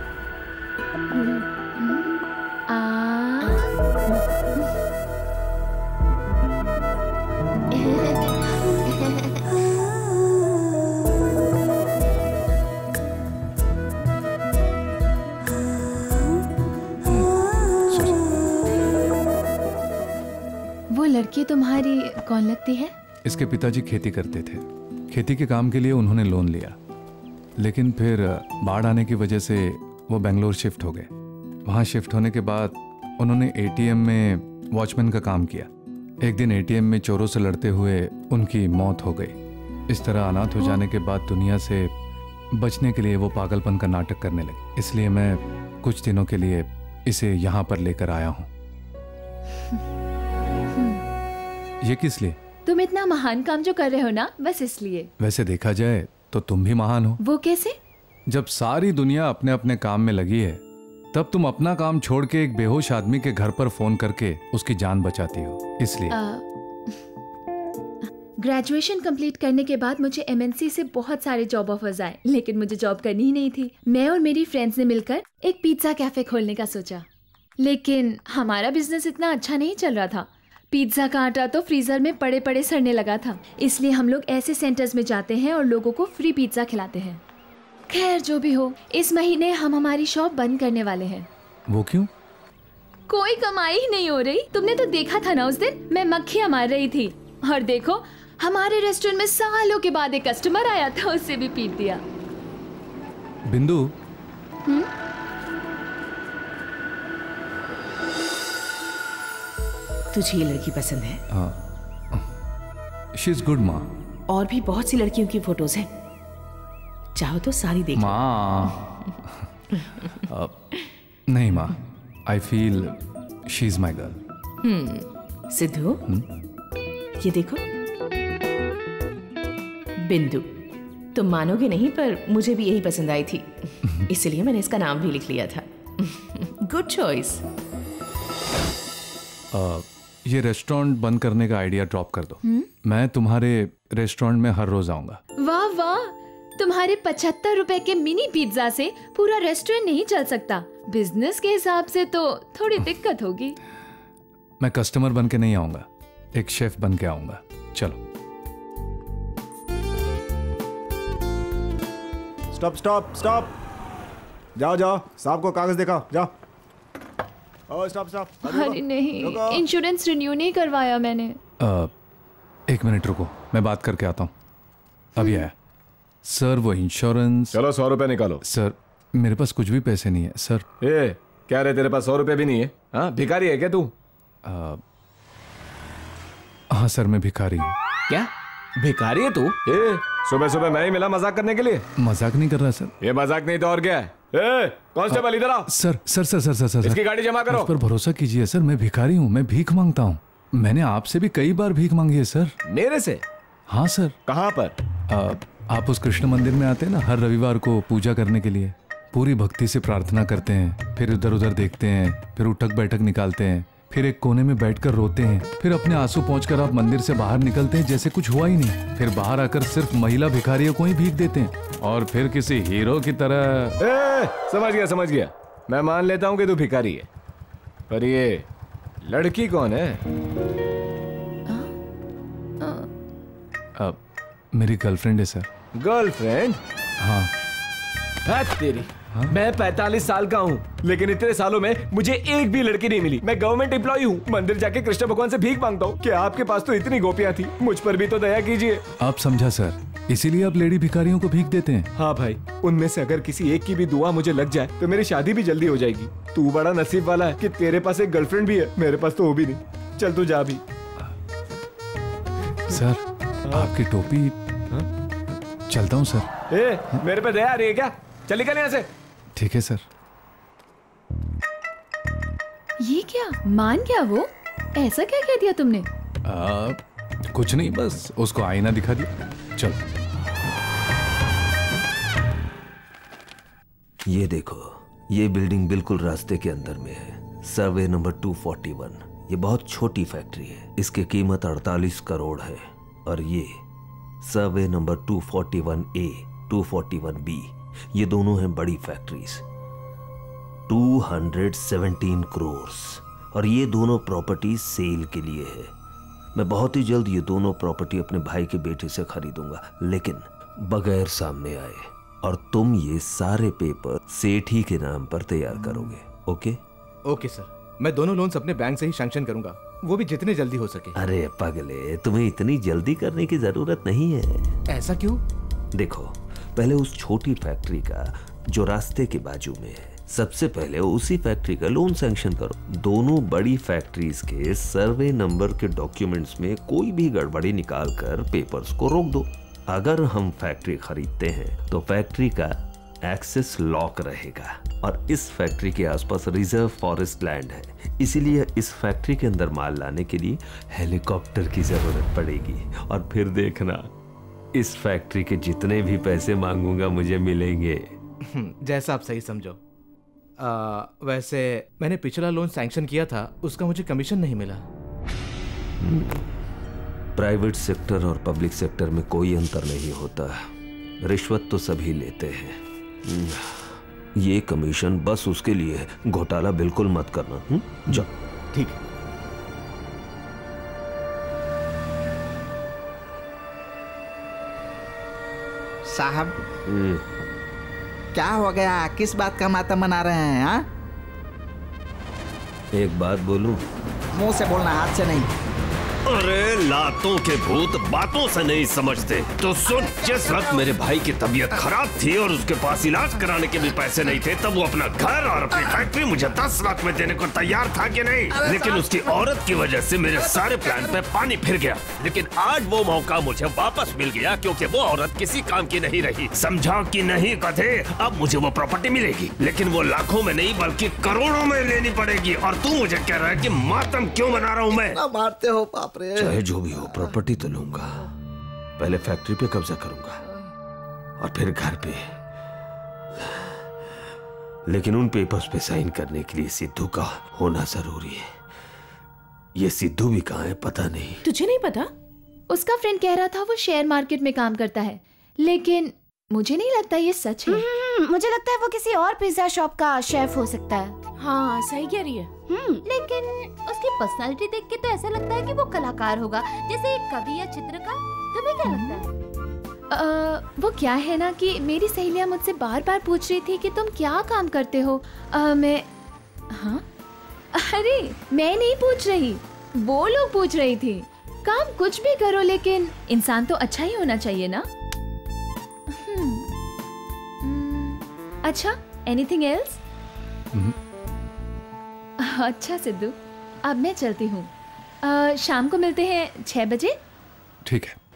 वो लड़की तुम्हारी कौन लगती है? इसके पिताजी खेती करते थे। खेती के काम के लिए उन्होंने लोन लिया, लेकिन फिर बाढ़ आने की वजह से वो बेंगलोर शिफ्ट हो गए। वहाँ शिफ्ट होने के बाद उन्होंने एटीएम में वॉचमैन का काम किया। एक दिन एटीएम में चोरों से लड़ते हुए उनकी मौत हो गई। इस तरह अनाथ हो जाने के बाद दुनिया से बचने के लिए वो पागलपन का नाटक करने लगे। इसलिए मैं कुछ दिनों के लिए इसे यहाँ पर लेकर आया हूँ। ये किस लिए? तुम इतना महान काम जो कर रहे हो ना, बस इसलिए। वैसे देखा जाए तो तुम भी महान हो। वो कैसे? जब सारी दुनिया अपने अपने काम में लगी है, तब तुम अपना काम छोड़ के एक बेहोश आदमी के घर पर फोन करके उसकी जान बचाती हो। इसलिए ग्रेजुएशन कंप्लीट करने के बाद मुझे एमएनसी से बहुत सारे जॉब ऑफर्स आए, लेकिन मुझे जॉब करनी ही नहीं थी। मैं और मेरी फ्रेंड्स ने मिलकर एक पिज्जा कैफे खोलने का सोचा, लेकिन हमारा बिजनेस इतना अच्छा नहीं चल रहा था। पिज्जा का आटा तो फ्रीजर में पड़े पड़े सड़ने लगा था। इसलिए हम लोग ऐसे सेंटर्स में जाते हैं और लोगों को फ्री पिज्जा खिलाते हैं। खैर जो भी हो, इस महीने हम हमारी शॉप बंद करने वाले हैं। वो क्यों? कोई कमाई ही नहीं हो रही। तुमने तो देखा था ना उस दिन, मैं मक्खियां मार रही थी। और देखो, हमारे रेस्टोरेंट में सालों के बाद एक कस्टमर आया था, उससे भी पीट दिया। बिंदु, हुँ? तुझे ये लड़की पसंद है? शी इज गुड माँ। और भी बहुत सी लड़कियों की फोटोज हैं, चाहो तो सारी देख माँ। नहीं माँ, I feel she is my girl. Hmm Siddhu, ये देखो बिंदु। तुम मानोगे नहीं, पर मुझे भी यही पसंद आई थी, इसलिए मैंने इसका नाम भी लिख लिया था। Good choice. ये रेस्टोरेंट बंद करने का आइडिया ड्रॉप कर दो। हुँ? मैं तुम्हारे रेस्टोरेंट में हर रोज आऊंगा। वाह वाह, तुम्हारे पचहत्तर रुपए के मिनी पिज्जा से पूरा रेस्टोरेंट नहीं चल सकता। बिजनेस के हिसाब से तो थोड़ी दिक्कत होगी। मैं कस्टमर बन के नहीं आऊंगा, एक शेफ बन के आऊंगा। चलो। स्टॉप स्टॉप स्टॉप, जाओ जाओ, साहब को कागज दिखाओ, जाओ। Oh stop stop. अरे नहीं, इंश्योरेंस रिन्यू नहीं करवाया मैंने। आ, एक मिनट रुको, मैं बात करके आता हूँ। अभी आया। सर वो इंश्योरेंस। चलो सौ रुपए निकालो। सर मेरे पास कुछ भी पैसे नहीं है सर। ए, क्या रे, तेरे पास सौ रुपए भी नहीं है? हाँ, भिखारी है क्या तू? हाँ सर, मैं भिखारी हूँ। क्या भिखारी है तू? ए, सुबह सुबह मैं ही मिला मजाक करने के लिए? मजाक नहीं कर रहा सर। ये मजाक नहीं तो और क्या है? ए, कांस्टेबल इधर आओ। Sir sir sir sir sir sir इसकी गाड़ी जमा करो। मुझ पर भरोसा कीजिए सर, मैं भिखारी हूँ, मैं भीख मांगता हूँ। मैंने आपसे भी कई बार भीख मांगी है सर। मेरे से? हाँ सर। कहाँ पर? आ, आप उस कृष्ण मंदिर में आते हैं ना हर रविवार को पूजा करने के लिए, पूरी भक्ति से प्रार्थना करते हैं, फिर इधर उधर देखते हैं, फिर उठक बैठक निकालते हैं, फिर एक कोने में बैठकर रोते हैं, फिर अपने आंसू पहुंचकर आप मंदिर से बाहर निकलते हैं जैसे कुछ हुआ ही नहीं, फिर बाहर आकर सिर्फ महिला भिखारियों को ही भीख देते हैं और फिर किसी हीरो की तरह। ए, समझ गया समझ गया, मैं मान लेता हूँ कि तू भिखारी है, पर ये लड़की कौन है? आ, मेरी गर्लफ्रेंड है सर। गर्लफ्रेंड? हाँ। है तेरी। हाँ? मैं पैंतालीस साल का हूँ, लेकिन इतने सालों में मुझे एक भी लड़की नहीं मिली। मैं गवर्नमेंट एम्प्लॉय हूँ, मंदिर जाके कृष्ण भगवान से भीख मांगता हूँ। क्या आपके पास तो इतनी गोपियाँ थी? मुझ पर भी तो दया कीजिए। आप समझा सर, इसीलिए आप लेडी भिखारियों को भीख देते हैं। हाँ भाई, उनमें से अगर किसी एक की भी दुआ मुझे लग जाए तो मेरी शादी भी जल्दी हो जाएगी। तू बड़ा नसीब वाला है कि तेरे पास एक गर्लफ्रेंड भी है, मेरे पास तो वो भी नहीं। चल तू जा भी। सर आपकी टोपी चलता हूँ सर। ए, मेरे पे दया आ रही है क्या? चल निकल यहाँ से। ठीक है सर। ये क्या मान गया वो? ऐसा क्या कह दिया तुमने? आ, कुछ नहीं, बस उसको आईना दिखा दिया। चलो। ये देखो, ये बिल्डिंग बिल्कुल रास्ते के अंदर में है, सर्वे नंबर दो सौ इकतालीस। ये बहुत छोटी फैक्ट्री है, इसकी कीमत अड़तालीस करोड़ है। और ये सर्वे नंबर दो सौ इकतालीस ए, दो सौ इकतालीस बी, ये दोनों हैं बड़ी फैक्ट्रीज, दो सौ सत्रह करोड़। और ये दोनों प्रॉपर्टी सेल के लिए है। मैं बहुत ही जल्द ये दोनों प्रॉपर्टी अपने भाई के बेटे से खरीदूंगा, लेकिन बगैर सामने आए। और तुम ये सारे पेपर सेठी के नाम पर तैयार करोगे, ओके? ओके सर, मैं दोनों लोन्स अपने बैंक से ही सैंक्शन करूंगा, वो भी जितने जल्दी हो सके। अरे पगले, तुम्हें इतनी जल्दी करने की जरूरत नहीं है। ऐसा क्यों? देखो, पहले उस छोटी फैक्ट्री का जो रास्ते के बाजू में है, सबसे पहले उसी फैक्ट्री का लोन सैंक्शन करो। दोनों बड़ी फैक्ट्रीज के सर्वे नंबर के डॉक्यूमेंट्स में कोई भी गड़बड़ी निकाल कर पेपर्स को रोक दो। अगर हम फैक्ट्री खरीदते हैं तो फैक्ट्री का एक्सेस लॉक रहेगा, और इस फैक्ट्री के आसपास रिजर्व फॉरेस्ट लैंड है, इसीलिए इस फैक्ट्री के अंदर माल लाने के लिए हेलीकॉप्टर की जरूरत पड़ेगी। और फिर देखना, इस फैक्ट्री के जितने भी पैसे मांगूंगा मुझे मिलेंगे। जैसा आप सही समझो। आ, वैसे मैंने पिछला लोन सैंक्शन किया था, उसका मुझे कमीशन नहीं मिला। प्राइवेट सेक्टर और पब्लिक सेक्टर में कोई अंतर नहीं होता, रिश्वत तो सभी लेते हैं। ये कमीशन बस उसके लिए है, घोटाला बिल्कुल मत करना। हुँ? जाओ। ठीक है। साहब, क्या हो गया? किस बात का मातम मना रहे हैं? हाँ? एक बात बोलूं? मुंह से बोलना, हाथ से नहीं। अरे लातों के भूत बातों से नहीं समझते। तो सुन, जिस वक्त मेरे भाई की तबीयत खराब थी और उसके पास इलाज कराने के भी पैसे नहीं थे, तब वो अपना घर और अपनी फैक्ट्री मुझे दस लाख में देने को तैयार था कि नहीं? लेकिन उसकी औरत की वजह से मेरे सारे प्लान पे पानी फिर गया। लेकिन आज वो मौका मुझे वापस मिल गया, क्योंकि वो औरत किसी काम की नहीं रही। समझा कि नहीं कथे? अब मुझे वो प्रॉपर्टी मिलेगी, लेकिन वो लाखों में नहीं बल्कि करोड़ों में लेनी पड़ेगी। और तू मुझे कह रहा है कि मातम क्यों मना रहा हूँ मैं? मारते हो बाप रे। चाहे जो भी हो, प्रॉपर्टी तो लूंगा। पहले फैक्ट्री पे कब्जा करूंगा और फिर घर पे। लेकिन उन पेपर्स पे साइन करने के लिए सिद्धू का होना जरूरी है। ये सिद्धू भी कहाँ है पता नहीं। तुझे नहीं पता? उसका फ्रेंड कह रहा था वो शेयर मार्केट में काम करता है, लेकिन मुझे नहीं लगता ये सच है। मुझे लगता है वो किसी और पिज्जा शॉप का शेफ हो सकता है। हाँ, सही कह रही है। हम्म, लेकिन उसकी पर्सनालिटी देख के तो ऐसा लगता है कि वो कलाकार होगा, जैसे एक कवि या चित्रकार। तुम्हें क्या लगता है? आ, वो क्या है ना कि मेरी सहेलियां मुझसे बार बार पूछ रही थी कि तुम क्या काम करते हो। आ, मैं हाँ अरे मैं नहीं पूछ रही, वो लोग पूछ रही थी। काम कुछ भी करो, लेकिन इंसान तो अच्छा ही होना चाहिए ना। अच्छा, एनीथिंग एल्स? अच्छा सिद्धू, अब मैं चलती हूँ। शाम को मिलते हैं छह बजे। ठीक है।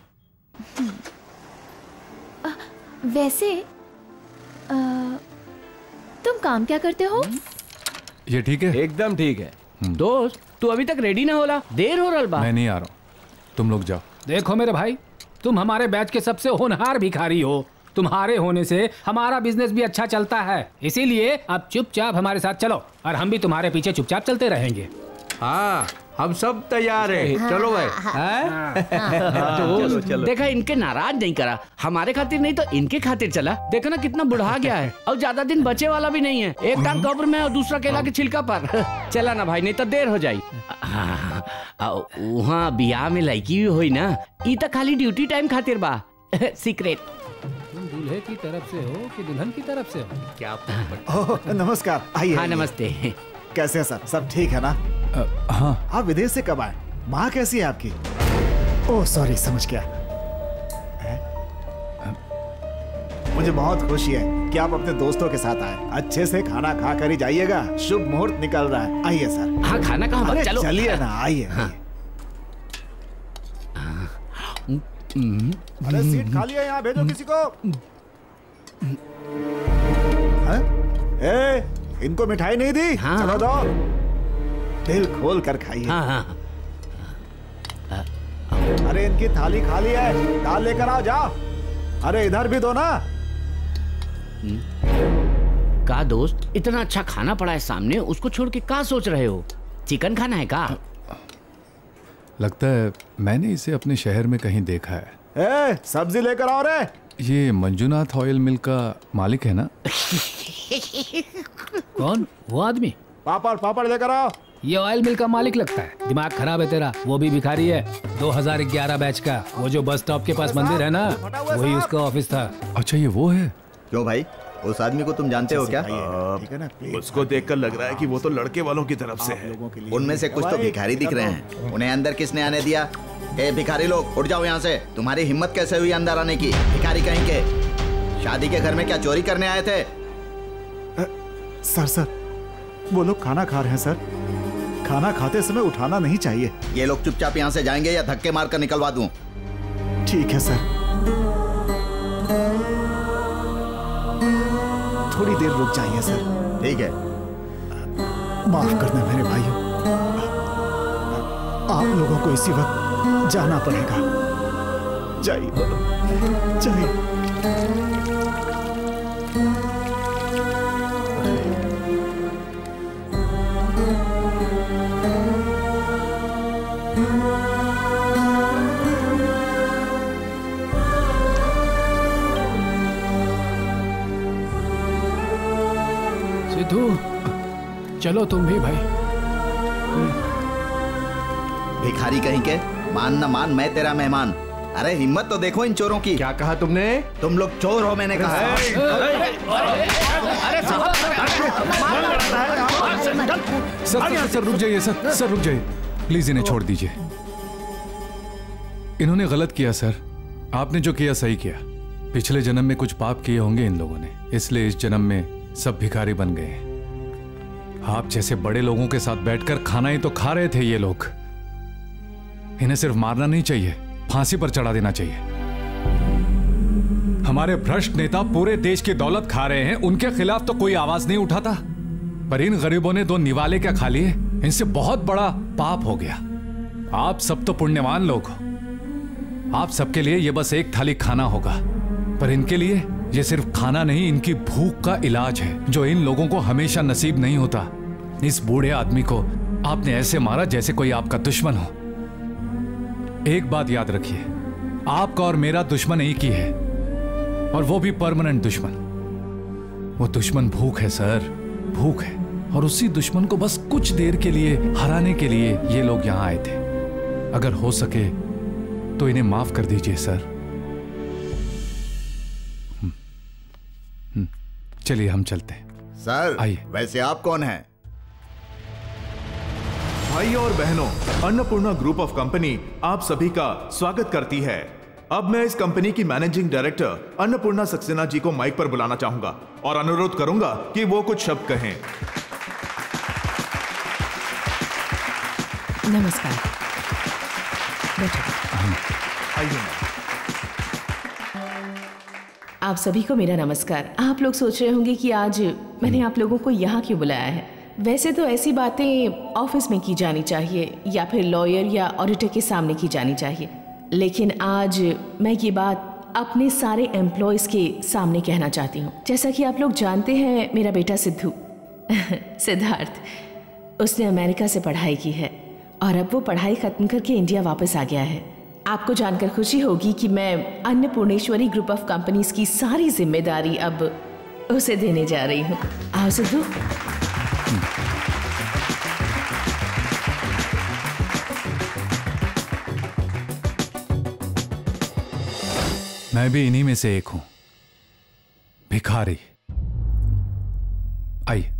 आ, वैसे आ, तुम काम क्या करते हो? ये ठीक है? एकदम ठीक है। दोस्त, तू अभी तक रेडी ना होला, देर हो रहा बा। मैं नहीं आ रहा हूँ, तुम लोग जाओ। देखो मेरे भाई, तुम हमारे बैच के सबसे होनहार भिखारी हो। तुम्हारे होने से हमारा बिजनेस भी अच्छा चलता है, इसीलिए अब चुपचाप हमारे साथ चलो और हम भी तुम्हारे पीछे चुपचाप चलते रहेंगे। हाँ, हम सब तैयार हैं। हाँ, चलो भाई। हाँ, हाँ, हाँ, चलो, चलो। देखा, इनके नाराज नहीं करा, हमारे खातिर नहीं तो इनके खातिर चला। देखा ना कितना बुढ़ा गया है, और ज्यादा दिन बचे वाला भी नहीं है। एक टांग कब्र में और दूसरा केला के छिलका पर। चला ना भाई, नहीं तो देर हो जाई। वहाँ बियाह में लड़की भी हुई ना, ई तो खाली ड्यूटी टाइम खातिर बा। सीक्रेट। तुम दूल्हे की तरफ से हो कि दुल्हन की तरफ से हो? क्या? ओह, नमस्कार। आइए। हाँ, नमस्ते। कैसे हैं सर? सब ठीक है ना? आ, हाँ। आप विदेश से कब आए? माँ कैसी है आपकी? ओह सॉरी, समझ गया। मुझे बहुत खुशी है कि आप अपने दोस्तों के साथ आए। अच्छे से खाना खा कर ही जाइएगा, शुभ मुहूर्त निकल रहा है। आइए सर। हाँ, खाना कहाँ? चलो चलिए ना, आइए। अरे सीट खाली है, यहाँ भेजो किसी को। हाँ? ए, इनको मिठाई नहीं दी? हाँ। चलो दो, दिल खोल कर खाइए। हाँ हाँ। अरे इनकी थाली खाली है, दाल लेकर आओ, जाओ। अरे इधर भी दो ना। का दोस्त, इतना अच्छा खाना पड़ा है सामने, उसको छोड़ के क्या सोच रहे हो? चिकन खाना है का? लगता है मैंने इसे अपने शहर में कहीं देखा है। ए, सब्जी लेकर आओ रे। ये मंजूनाथ ऑयल मिल का मालिक है ना? कौन? वो आदमी? पापड़ पापड़ लेकर आओ। ये ऑयल मिल का मालिक लगता है। दिमाग खराब है तेरा। वो भी भिखारी है, दो हज़ार ग्यारह बैच का। वो जो बस स्टॉप के पास मंदिर है ना, वही उसका ऑफिस था। अच्छा, ये वो है? क्यों भाई, उस आदमी को तुम जानते हो क्या? ठीक है ना, उसको देखकर लग रहा है कि वो तो लड़के वालों की तरफ से है। उनमें से कुछ तो भिखारी दिख रहे हैं। उन्हें अंदर किसने आने दिया? ए भिखारी लोग, उठ जाओ यहाँ से। तुम्हारी हिम्मत कैसे हुई अंदर आने की? भिखारी कहीं के। शादी के घर में क्या चोरी करने आए थे? सर सर, वो लोग खाना खा रहे हैं सर। खाना खाते समय उठाना नहीं चाहिए। ये लोग चुपचाप यहाँ से जाएंगे या धक्के मारकर निकलवा दूं? ठीक है सर। थोड़ी देर रुक जाइए सर। ठीक है। माफ करना मेरे भाइयों, आप लोगों को इसी वक्त जाना पड़ेगा। जाइए जाइए। सिद्धू, चलो तुम भी भाई। भिखारी कहीं के, मान न मान मैं तेरा मेहमान। अरे हिम्मत तो देखो इन चोरों की। क्या कहा तुमने? तुम लोग चोर हो, मैंने कहा। सर सर रुक जाइए सर, सर रुक जाइए प्लीज, इन्हें छोड़ दीजिए। इन्होंने गलत किया सर। आपने जो किया सही किया। पिछले जन्म में कुछ पाप किए होंगे इन लोगों ने, इसलिए इस जन्म में सब भिखारी बन गए हैं। आप जैसे बड़े लोगों के साथ बैठकर खाना ही तो खा रहे थे ये लोग। इन्हें सिर्फ मारना नहीं चाहिए, फांसी पर चढ़ा देना चाहिए। हमारे भ्रष्ट नेता पूरे देश की दौलत खा रहे हैं, उनके खिलाफ तो कोई आवाज नहीं उठाता, पर इन गरीबों ने दो निवाले क्या खा लिए, इनसे बहुत बड़ा पाप हो गया। आप सब तो पुण्यवान लोग हो। आप सबके लिए ये बस एक थाली खाना होगा, पर इनके लिए ये सिर्फ खाना नहीं, इनकी भूख का इलाज है, जो इन लोगों को हमेशा नसीब नहीं होता। इस बूढ़े आदमी को आपने ऐसे मारा जैसे कोई आपका दुश्मन हो। एक बात याद रखिए, आपका और मेरा दुश्मन एक ही है, और वो भी परमानेंट दुश्मन। वो दुश्मन भूख है सर, भूख है, और उसी दुश्मन को बस कुछ देर के लिए हराने के लिए ये लोग यहां आए थे। अगर हो सके तो इन्हें माफ कर दीजिए सर। चलिए हम चलते हैं। सर आइए। वैसे आप कौन हैं? भाइयों और बहनों, अन्नपूर्णा ग्रुप ऑफ कंपनी आप सभी का स्वागत करती है। अब मैं इस कंपनी की मैनेजिंग डायरेक्टर अन्नपूर्णा सक्सेना जी को माइक पर बुलाना चाहूंगा और अनुरोध करूंगा कि वो कुछ शब्द कहें। नमस्कार। आइए। आप सभी को मेरा नमस्कार। आप लोग सोच रहे होंगे कि आज मैंने आप लोगों को यहाँ क्यों बुलाया है। वैसे तो ऐसी बातें ऑफिस में की जानी चाहिए या फिर लॉयर या ऑडिटर के सामने की जानी चाहिए, लेकिन आज मैं ये बात अपने सारे एम्प्लॉयज़ के सामने कहना चाहती हूँ। जैसा कि आप लोग जानते हैं, मेरा बेटा सिद्धू सिद्धार्थ, उसने अमेरिका से पढ़ाई की है और अब वो पढ़ाई ख़त्म करके इंडिया वापस आ गया है। आपको जानकर खुशी होगी कि मैं अन्नपूर्णेश्वरी ग्रुप ऑफ कंपनीज की सारी जिम्मेदारी अब उसे देने जा रही हूँ। आओ सिद्धू। मैं भी इन्हीं में से एक हूं, भिखारी। आइए।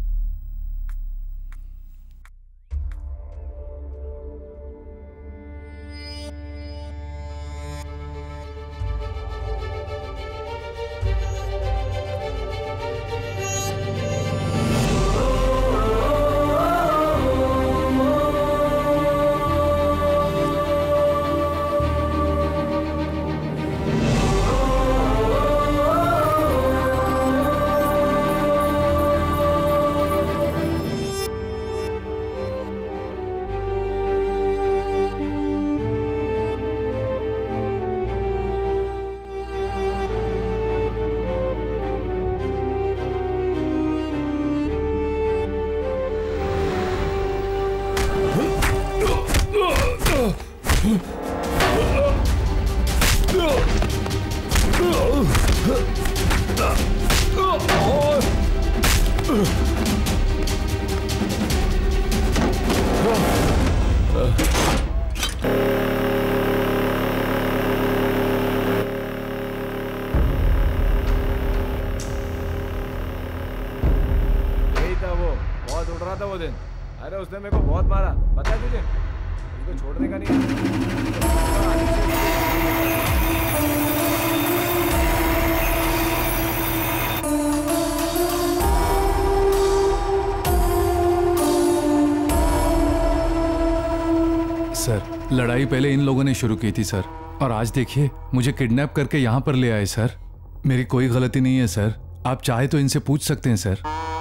वो बहुत उड़ रहा था वो दिन। अरे उसने मेरे को बहुत मारा, पता है तुझे? इसको छोड़ने का नहीं। सर, लड़ाई पहले इन लोगों ने शुरू की थी सर, और आज देखिए मुझे किडनैप करके यहाँ पर ले आए सर। मेरी कोई गलती नहीं है सर, आप चाहे तो इनसे पूछ सकते हैं सर।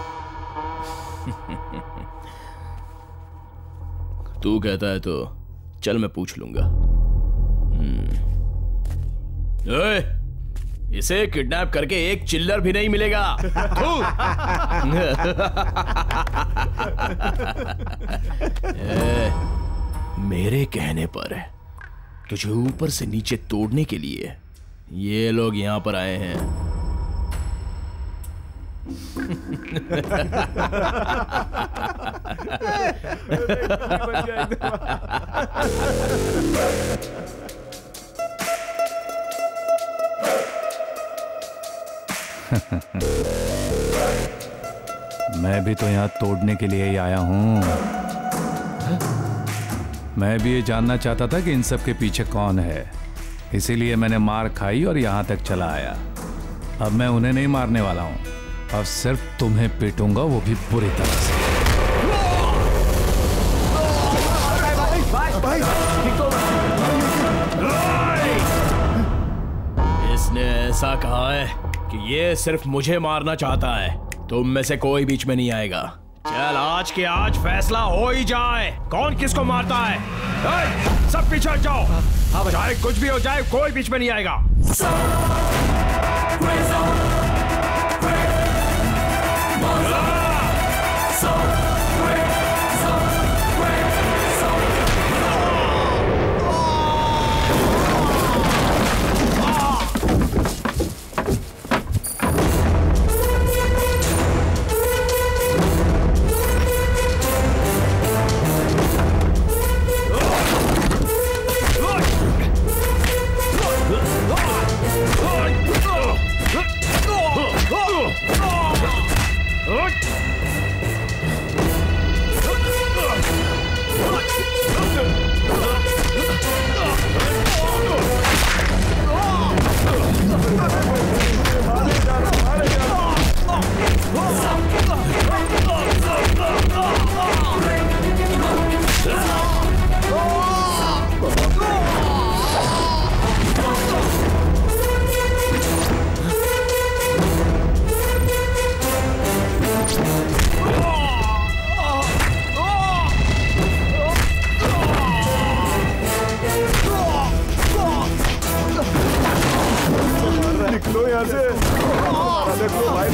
तू कहता है तो चल मैं पूछ लूंगा। ओए, इसे किडनैप करके एक चिल्लर भी नहीं मिलेगा। ए, मेरे कहने पर तुझे ऊपर से नीचे तोड़ने के लिए ये लोग यहां पर आए हैं। मैं भी तो यहाँ तोड़ने के लिए ही आया हूँ। मैं भी ये जानना चाहता था कि इन सब के पीछे कौन है, इसीलिए मैंने मार खाई और यहाँ तक चला आया। अब मैं उन्हें नहीं मारने वाला हूँ, अब सिर्फ तुम्हें पीटूंगा, वो भी बुरी तरह से। इसने ऐसा कहा है कि ये सिर्फ मुझे मारना चाहता है, तुम में से कोई बीच में नहीं आएगा। चल आज के आज फैसला हो ही जाए, कौन किसको मारता है। ए, सब पीछे हट जाओ, चाहे कुछ भी हो जाए कोई बीच में नहीं आएगा। निकलो यहाँ से, देखो भाई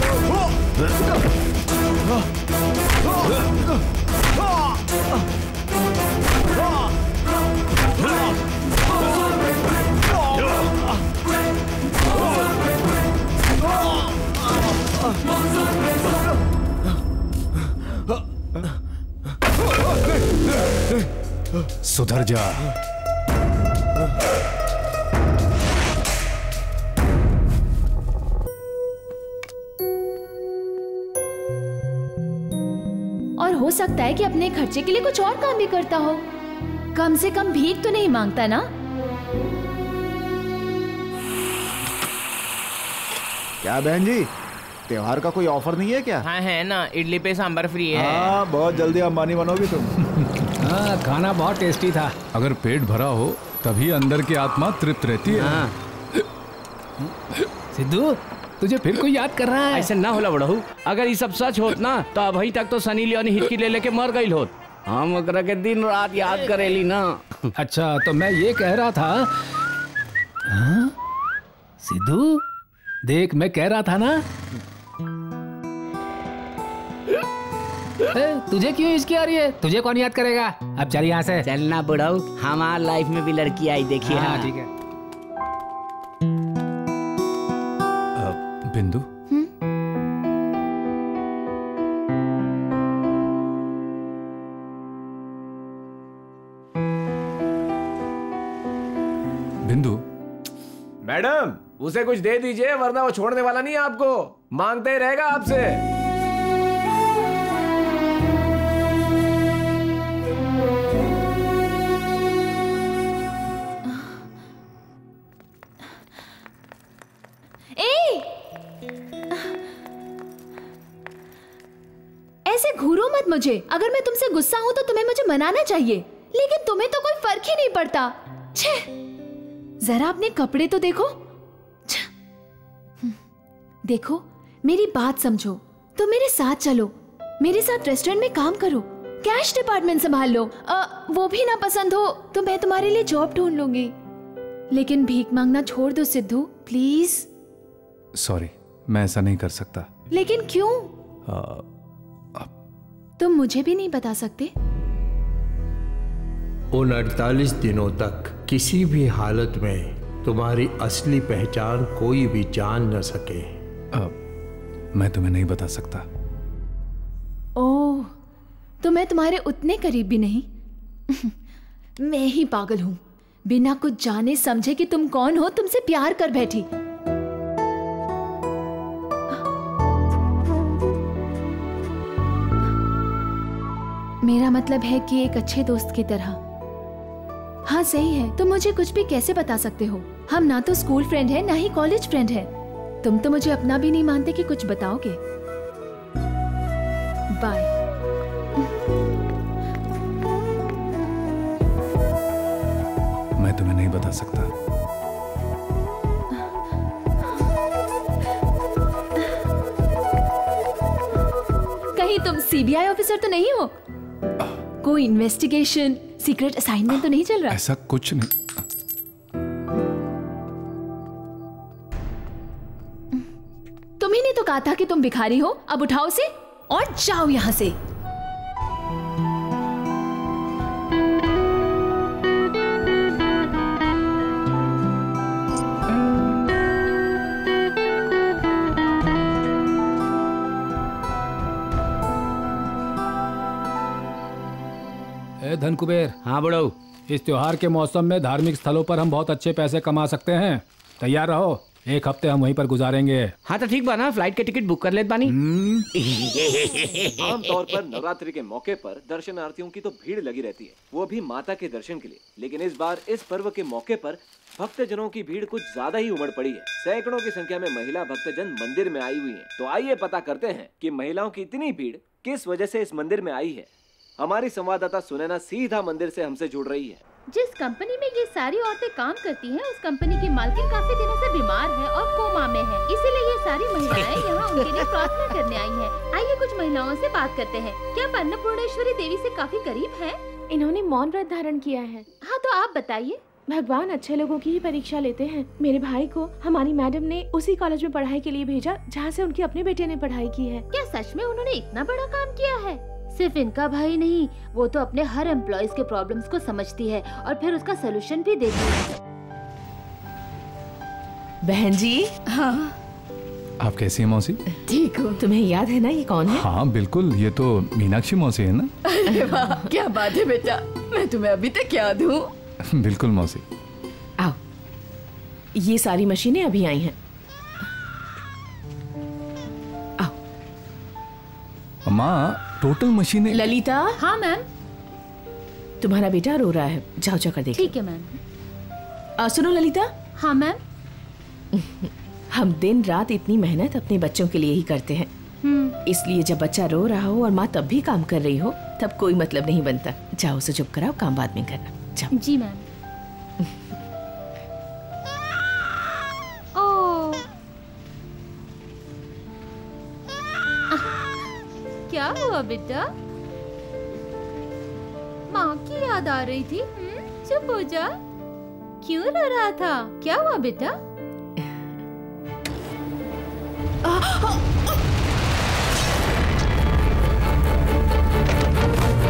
सुधर जा। और हो सकता है कि अपने खर्चे के लिए कुछ और काम भी करता हो, कम से कम भीख तो नहीं मांगता ना। क्या बहन जी, त्योहार का कोई ऑफर नहीं है क्या? हाँ है ना, इडली पे सांभर फ्री है। हाँ, बहुत जल्दी अंबानी बनोगी तुम। हाँ, खाना बहुत टेस्टी था। अगर पेट भरा हो तभी अंदर की आत्मा तृप्त रहती है। हाँ। सिद्धू, तुझे फिर कोई याद कर रहा है? ऐसे ना होला बड़हू, अगर ये सब सच होत ना तो अभी तक तो सनी लियोनी हिचकी ले लेके मर गई होत। हम ओकरा के दिन रात याद करेली ना। अच्छा, तो मैं ये कह रहा था, हाँ? सिद्धू देख, मैं कह रहा था ना। ए, तुझे क्यों इसकी आ रही है? तुझे कौन याद करेगा? अब चल यहाँ से। चलना बुढ़ाऊ, हमारे लाइफ में भी लड़की आई, देखिए। हाँ, ठीक है। बिंदु, बिंदु। मैडम, उसे कुछ दे दीजिए वरना वो छोड़ने वाला नहीं है आपको, मांगते ही रहेगा आपसे। ए! ऐसे घूरो मत मुझे। अगर मैं तुमसे गुस्सा हूं तो तुम्हें मुझे मनाना चाहिए, लेकिन तुम्हें तो कोई फर्क ही नहीं पड़ता। छे! जरा अपने कपड़े तो देखो। देखो, मेरी बात समझो, तो मेरे साथ चलो, मेरे साथ रेस्टोरेंट में काम करो, कैश डिपार्टमेंट संभाल लो। आ, वो भी ना पसंद हो तो मैं तुम्हारे लिए जॉब ढूंढ लूंगी, लेकिन भीख मांगना छोड़ दो सिद्धू, प्लीज। सॉरी, मैं ऐसा नहीं कर सकता। लेकिन क्यों? आ, तुम मुझे भी नहीं बता सकते? उन अड़तालीस दिनों तक किसी भी हालत में तुम्हारी असली पहचान कोई भी जान न सके। आ, मैं तुम्हें नहीं बता सकता। ओह, तो मैं तुम्हारे उतने करीब भी नहीं। मैं ही पागल हूं, बिना कुछ जाने समझे कि तुम कौन हो तुमसे प्यार कर बैठी। मेरा मतलब है कि एक अच्छे दोस्त की तरह। हाँ सही है, तुम मुझे कुछ भी कैसे बता सकते हो? हम ना तो स्कूल फ्रेंड है ना ही कॉलेज फ्रेंड है। तुम तो मुझे अपना भी नहीं मानते कि कुछ बताओगे। बाय। मैं तुम्हें नहीं बता सकता। कहीं तुम सीबीआई ऑफिसर तो नहीं हो? कोई इन्वेस्टिगेशन, सीक्रेट असाइनमेंट तो नहीं चल रहा? ऐसा कुछ नहीं। तुम्ही ने तो कहा था कि तुम भिखारी हो। अब उठाओ से और जाओ यहां से। धन कुबेर। हाँ बड़ो, इस त्योहार के मौसम में धार्मिक स्थलों पर हम बहुत अच्छे पैसे कमा सकते हैं। तैयार रहो, एक हफ्ते हम वहीं पर गुजारेंगे। हाँ तो ठीक बा ना, फ्लाइट के टिकट बुक कर लेते बानी। आमतौर पर नवरात्रि के मौके पर दर्शनार्थियों की तो भीड़ लगी रहती है, वो भी माता के दर्शन के लिए। लेकिन इस बार इस पर्व के मौके पर भक्तजनों की भीड़ कुछ ज्यादा ही उमड़ पड़ी है। सैकड़ों की संख्या में महिला भक्तजन मंदिर में आई हुई हैं। तो आइए पता करते हैं कि महिलाओं की इतनी भीड़ किस वजह से इस मंदिर में आई है। हमारी संवाददाता सुनैना सीधा मंदिर से हमसे जुड़ रही है। जिस कंपनी में ये सारी औरतें काम करती हैं, उस कंपनी की मालकिन काफी दिनों से बीमार है और कोमा में है, इसीलिए ये सारी महिलाएं यहाँ उनके लिए प्रार्थना करने आई हैं। आइए कुछ महिलाओं से बात करते हैं। क्या आप अन्नपूर्णेश्वरी देवी से काफी करीब हैं? इन्होंने मौन व्रत धारण किया है। हाँ तो आप बताइए। भगवान अच्छे लोगों की ही परीक्षा लेते हैं। मेरे भाई को हमारी मैडम ने उसी कॉलेज में पढ़ाई के लिए भेजा जहाँ से उनके अपने बेटे ने पढ़ाई की है। क्या सच में उन्होंने इतना बड़ा काम किया है? सिर्फ इनका भाई नहीं, वो तो अपने हर एम्प्लॉइज के प्रॉब्लम्स को समझती है और फिर उसका सोल्यूशन भी देती है। बहन जी। हाँ आप कैसी हैं मौसी? ठीक हूँ। तुम्हें याद है ना ये कौन है? हाँ बिल्कुल, ये तो मीनाक्षी मौसी है ना। अरे वाह, क्या बात है बेटा, मैं तुम्हें अभी तक याद हूँ। बिल्कुल मौसी। आओ, ये सारी मशीनें अभी आई हैं। माँ, टोटल मशीनें। ललिता। हाँ मैम। तुम्हारा बेटा रो रहा है, जाओ जाकर देखो। ठीक है मैम। सुनो ललिता। हाँ मैम। हम दिन रात इतनी मेहनत अपने बच्चों के लिए ही करते हैं, इसलिए जब बच्चा रो रहा हो और माँ तब भी काम कर रही हो तब कोई मतलब नहीं बनता। जाओ उसे चुप कराओ, काम बाद में करना। जाओ। जी मैम। क्या हुआ बेटा? माँ की याद आ रही थी? चुप हो जा। क्यों रो रहा था? क्या हुआ बेटा?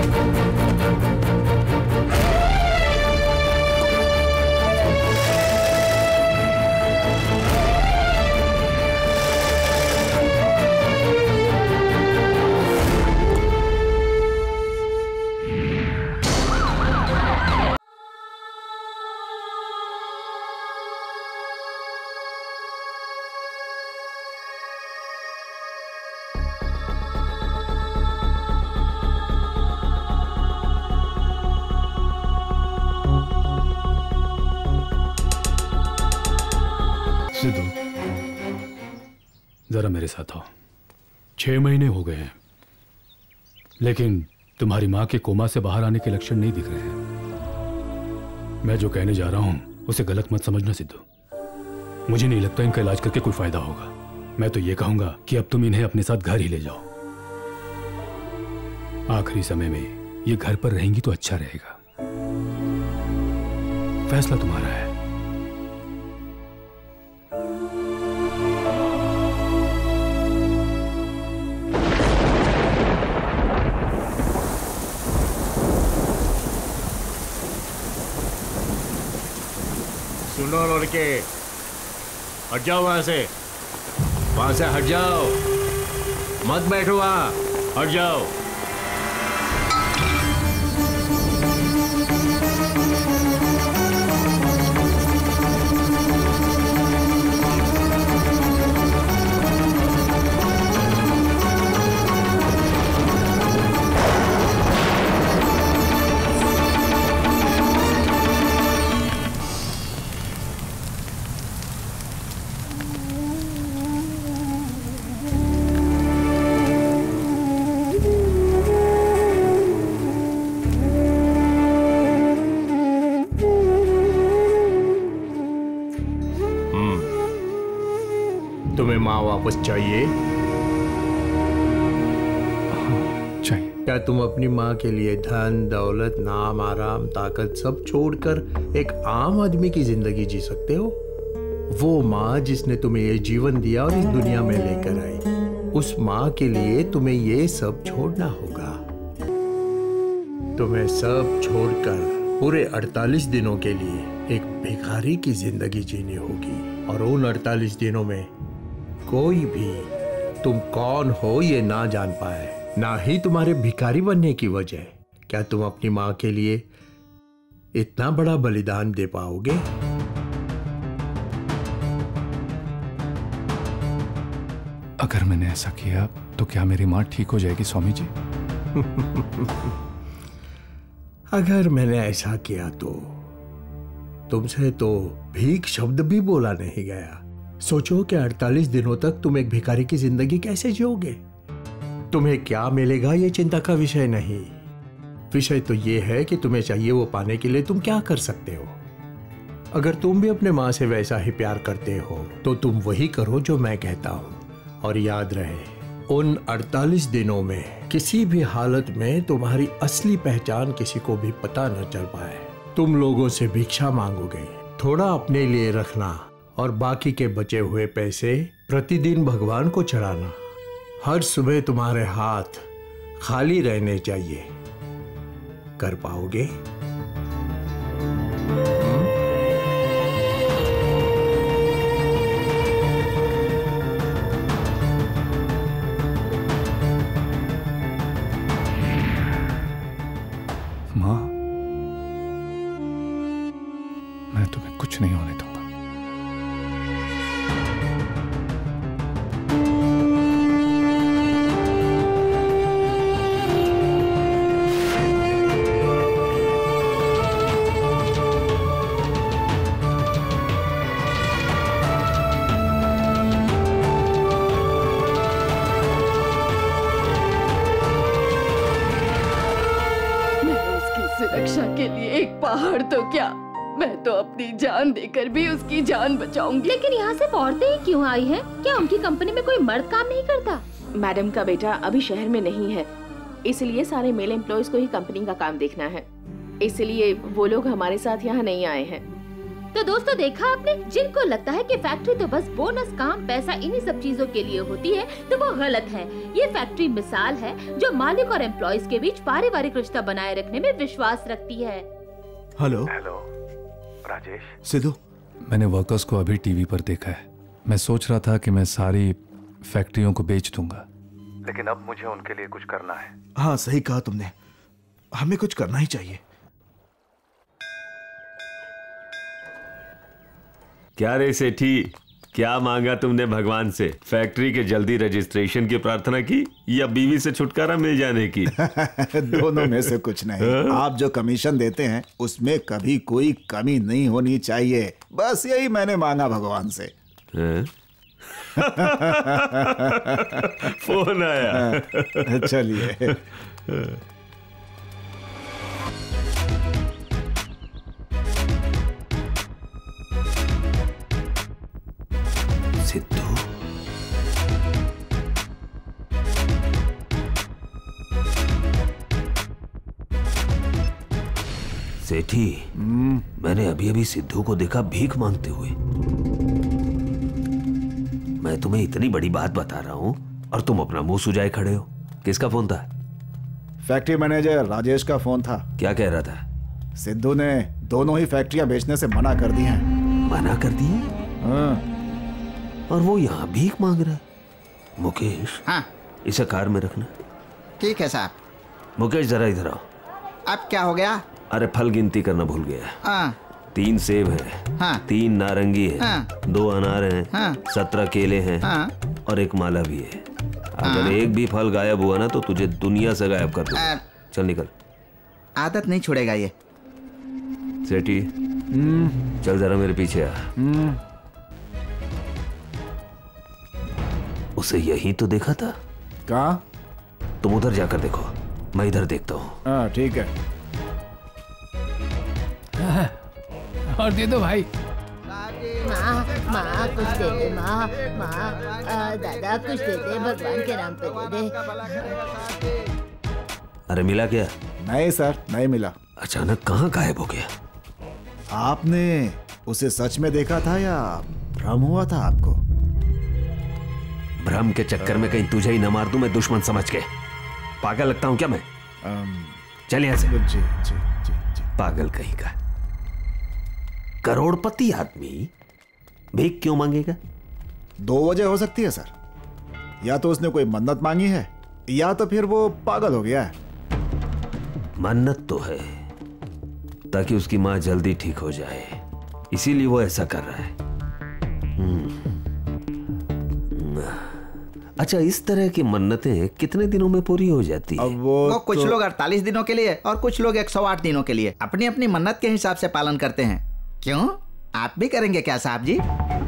सिद्धू, जरा मेरे साथ आओ। छह महीने हो गए हैं, लेकिन तुम्हारी माँ के कोमा से बाहर आने के लक्षण नहीं दिख रहे हैं। मैं जो कहने जा रहा हूं उसे गलत मत समझना सिद्धू। मुझे नहीं लगता इनका इलाज करके कोई फायदा होगा। मैं तो ये कहूंगा कि अब तुम इन्हें अपने साथ घर ही ले जाओ। आखिरी समय में ये घर पर रहेंगी तो अच्छा रहेगा। फैसला तुम्हारा है। सुनो लड़के, हट जाओ वहां से, वहां से हट जाओ, मत बैठो वहां, हट जाओ। तुम्हें माँ वापस चाहिए? चाहिए। क्या तुम अपनी माँ के लिए धन, दौलत, नाम, आराम, ताकत सब छोड़कर एक आम आदमी की जिंदगी जी सकते हो? वो माँ जिसने तुम्हें ये जीवन दिया और इस दुनिया में लेकर आई, उस माँ के लिए तुम्हें ये सब छोड़ना होगा। तुम्हें सब छोड़कर पूरे अड़तालीस दिनों के लिए एक भिखारी की जिंदगी जीनी होगी, और उन अड़तालीस दिनों में कोई भी तुम कौन हो ये ना जान पाए, ना ही तुम्हारे भिखारी बनने की वजह। क्या तुम अपनी माँ के लिए इतना बड़ा बलिदान दे पाओगे? अगर मैंने ऐसा किया तो क्या मेरी माँ ठीक हो जाएगी स्वामी जी? अगर मैंने ऐसा किया तो तुमसे तो भीख शब्द भी बोला नहीं गया। सोचो कि अड़तालीस दिनों तक तुम एक भिखारी की जिंदगी कैसे जियोगे? तुम्हें क्या मिलेगा ये चिंता का विषय नहीं। विषय तो ये है कि तुम्हें चाहिए वो पाने के लिए तुम क्या कर सकते हो। अगर तुम भी अपने माँ से वैसा ही प्यार करते हो तो तुम वही करो जो मैं कहता हूँ। और याद रहे, उन अड़तालीस दिनों में किसी भी हालत में तुम्हारी असली पहचान किसी को भी पता न चल पाए। तुम लोगों से भिक्षा मांगोगे, थोड़ा अपने लिए रखना और बाकी के बचे हुए पैसे प्रतिदिन भगवान को चढ़ाना। हर सुबह तुम्हारे हाथ खाली रहने चाहिए। कर पाओगे? माँ, मैं तुम्हें कुछ नहीं होने दूंगा। सुरक्षा के लिए एक पहाड़ तो क्या, मैं तो अपनी जान देकर भी उसकी जान बचाऊंगी। लेकिन यहाँ सिर्फ औरतें ही क्यों आई हैं? क्या उनकी कंपनी में कोई मर्द काम नहीं करता? मैडम का बेटा अभी शहर में नहीं है, इसलिए सारे मेल एम्प्लॉयज को ही कंपनी का काम देखना है। इसलिए वो लोग हमारे साथ यहाँ नहीं आए हैं। तो दोस्तों देखा आपने, जिनको लगता है कि फैक्ट्री तो बस बोनस, काम, पैसा इन्हीं सब चीजों के लिए होती है तो वो गलत है। ये फैक्ट्री मिसाल है जो मालिक और एम्प्लॉयज के बीच पारिवारिक रिश्ता बनाए रखने में विश्वास रखती है। Hello hello Rajesh. सिद्धू, मैंने वर्कर्स को अभी टीवी पर देखा है। मैं सोच रहा था कि मैं सारी फैक्ट्रियों को बेच दूंगा, लेकिन अब मुझे उनके लिए कुछ करना है। हाँ सही कहा तुमने, हमें कुछ करना ही चाहिए। क्या रे सेठी, क्या मांगा तुमने भगवान से? फैक्ट्री के जल्दी रजिस्ट्रेशन की प्रार्थना की या बीवी से छुटकारा मिल जाने की? दोनों में से कुछ नहीं। आप जो कमीशन देते हैं उसमें कभी कोई कमी नहीं होनी चाहिए, बस यही मैंने मांगा भगवान से। फोन आया। चलिए। सिद्धू, सेठी, मैंने अभी अभी सिद्धू को देखा भीख मांगते हुए। मैं तुम्हें इतनी बड़ी बात बता रहा हूं और तुम अपना मुंह सुजाए खड़े हो। किसका फोन था? फैक्ट्री मैनेजर राजेश का फोन था। क्या कह रहा था? सिद्धू ने दोनों ही फैक्ट्रियां बेचने से मना कर दी हैं। मना कर दी? हाँ। और वो यहाँ भीख मांग रहा है। मुकेश, हाँ इसे कार में रखना। ठीक है साहब। मुकेश जरा इधर आओ। अब क्या हो गया? अरे फल गिनती करना भूल गया। हाँ। तीन सेब है, हाँ। तीन नारंगी है, हाँ। दो अनार हैं, हाँ। सत्रह केले हैं, हाँ। और एक माला भी है। अगर हाँ। एक भी फल गायब हुआ ना तो तुझे दुनिया से गायब कर दूंगा। चल निकल। आदत नहीं छोड़ेगा ये। सेठी, चल जरा मेरे पीछे आ। उसे यही तो देखा था। कहाँ? तुम उधर जाकर देखो, मैं इधर देखता हूँ। हाँ ठीक है। और दे दो भाई। माँ माँ कुछ दे दे, माँ माँ दादा कुछ दे दे, भगवान के नाम पे दे दे। अरे मिला क्या? नहीं सर, नहीं मिला। अचानक कहाँ गायब हो गया? आपने उसे सच में देखा था या भ्रम हुआ था आपको? भ्रम के चक्कर में कहीं तुझे ही न मार दूं मैं दुश्मन समझ के। पागल लगता हूं क्या मैं? चल यहां से। जी जी जी जी। पागल कहीं का। करोड़पति आदमी भीख क्यों मांगेगा? दो वजह हो सकती है सर। या तो उसने कोई मन्नत मांगी है या तो फिर वो पागल हो गया है। मन्नत तो है ताकि उसकी मां जल्दी ठीक हो जाए, इसीलिए वो ऐसा कर रहा है। अच्छा, इस तरह की मन्नतें कितने दिनों में पूरी हो जाती है? वो, वो कुछ तो... लोग अड़तालीस दिनों के लिए और कुछ लोग एक सौ आठ दिनों के लिए अपनी अपनी मन्नत के हिसाब से पालन करते हैं। क्यों, आप भी करेंगे क्या साहब जी?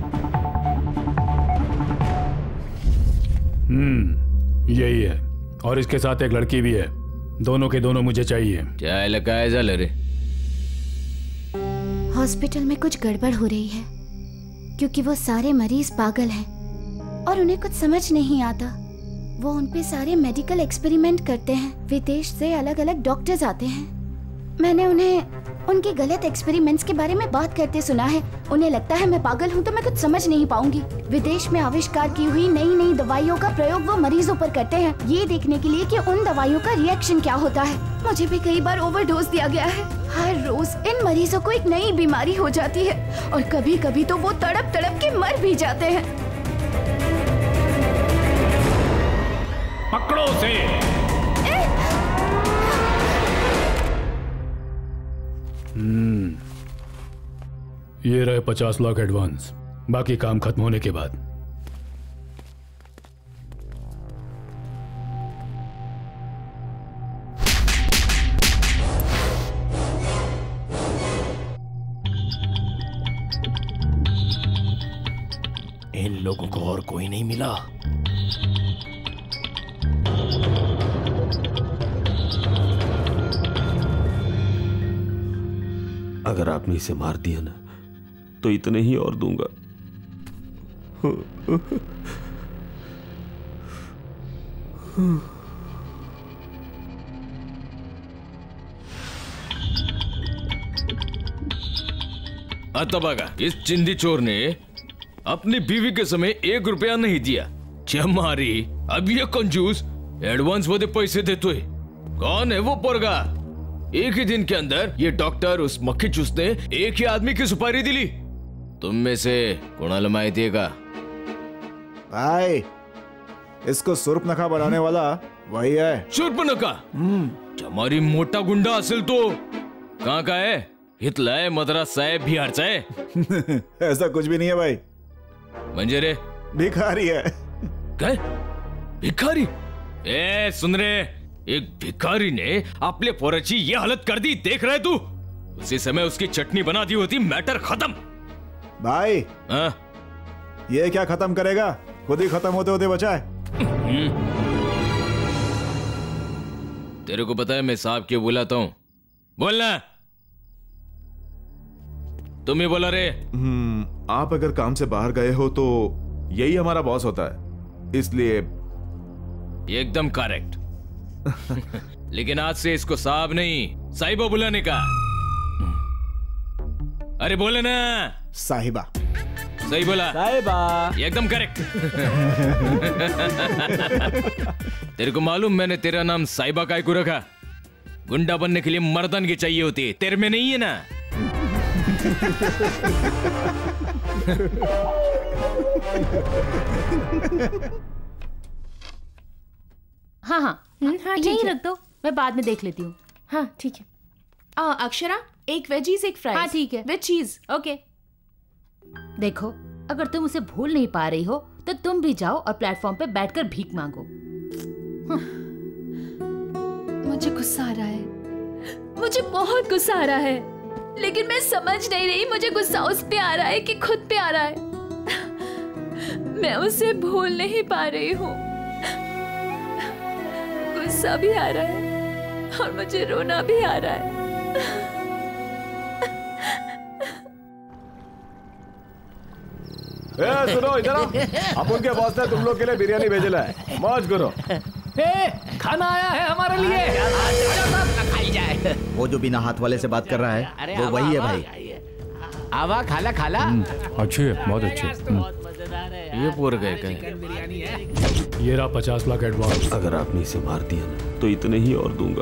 हम्म, यही है। और इसके साथ एक लड़की भी है। दोनों के दोनों मुझे चाहिए। चाय लगाए जा ले रे। हॉस्पिटल में कुछ गड़बड़ हो रही है क्योंकि वो सारे मरीज पागल हैं और उन्हें कुछ समझ नहीं आता। वो उन पे सारे मेडिकल एक्सपेरिमेंट करते हैं। विदेश से अलग अलग डॉक्टर्स आते हैं। मैंने उन्हें उनके गलत एक्सपेरिमेंट्स के बारे में बात करते सुना है। उन्हें लगता है मैं पागल हूँ तो मैं कुछ समझ नहीं पाऊंगी। विदेश में आविष्कार की हुई नई नई दवाइयों का प्रयोग वो मरीजों पर करते हैं, ये देखने के लिए कि उन दवाइयों का रिएक्शन क्या होता है। मुझे भी कई बार ओवरडोज दिया गया है। हर रोज इन मरीजों को एक नई बीमारी हो जाती है और कभी कभी तो वो तड़प तड़प के मर भी जाते हैं। पकड़ो उसे। हम्म, ये रहे पचास लाख एडवांस, बाकी काम खत्म होने के बाद। इन लोगों को और कोई नहीं मिला। अगर आपने इसे मार दिया ना तो इतने ही और दूंगा। आता बघा, इस चिंदी चोर ने अपनी बीवी के समय एक रुपया नहीं दिया। चमारी अब ये कंजूस एडवांस मध्ये पैसे देतोय। कौन है वो पोरगा? एक ही दिन के अंदर ये डॉक्टर उस मक्खी चूस ने एक ही आदमी की सुपारी दिली। तुम में से कोणाला माहिती है का? भाई, इसको सुर्पनखा बनाने वाला वही है। सुर्पनखा? चमारी मोटा गुंडा असेल तो। कहाँ का है? इथला आहे, मद्रासचा आहे, बिहारचा आहे? ऐसा कुछ भी नहीं है भाई। म्हणजे रे? भिखारी है। काय? भिखारी? ए सुन रे, एक भिखारी ने अपने पोराची ये हालत कर दी, देख रहे तू? उसी समय उसकी चटनी बना दी होती, मैटर खत्म। भाई, हाँ? ये क्या खत्म करेगा, खुद ही खत्म होते होते बचा है। तेरे को पता है मैं साहब क्यों बुलाता हूँ? बोलना। तुम ही बोला रे। हम्म, आप अगर काम से बाहर गए हो तो यही हमारा बॉस होता है, इसलिए। एकदम करेक्ट। लेकिन आज से इसको साहब नहीं, साहिबा बुलाने का। अरे बोले ना। साहिबा। सही बोला। साहिबा। एकदम करेक्ट। तेरे को मालूम मैंने तेरा नाम साहिबा काय को रखा? गुंडा बनने के लिए मर्दन की चाहिए होती है, तेरे में नहीं है ना। हाँ हाँ, हाँ यही रख दो, मैं बाद में देख लेती हूँ। हाँ ठीक है। आ, अक्षरा, एक वेजीज एक फ्राइज। हाँ ठीक है, विद चीज। ओके। देखो, अगर तुम उसे भूल नहीं पा रही हो तो तुम भी जाओ और प्लेटफॉर्म पे बैठकर भीख मांगो। मुझे गुस्सा आ रहा है, मुझे बहुत गुस्सा आ रहा है, लेकिन मैं समझ नहीं रही मुझे गुस्सा उस पे आ रहा है कि खुद पे आ रहा है। मैं उसे भूल नहीं पा रही हूँ। गुस्सा भी आ रहा है और मुझे रोना भी आ रहा है। ए, सुनो इधर आओ। अपन के बॉस ने तुम लोग के लिए बिरयानी भेजला है, मौज करो। ए, खाना आया है हमारे लिए। खाई जाए। वो जो बिना हाथ वाले से बात कर रहा है वो वही है भाई। आवा खाला खाला। अच्छे, बहुत अच्छे। ये पूर गए कहीं। ये रहा पचास लाख एडवांस। अगर आपने इसे मार दिया ना तो इतने ही और दूंगा।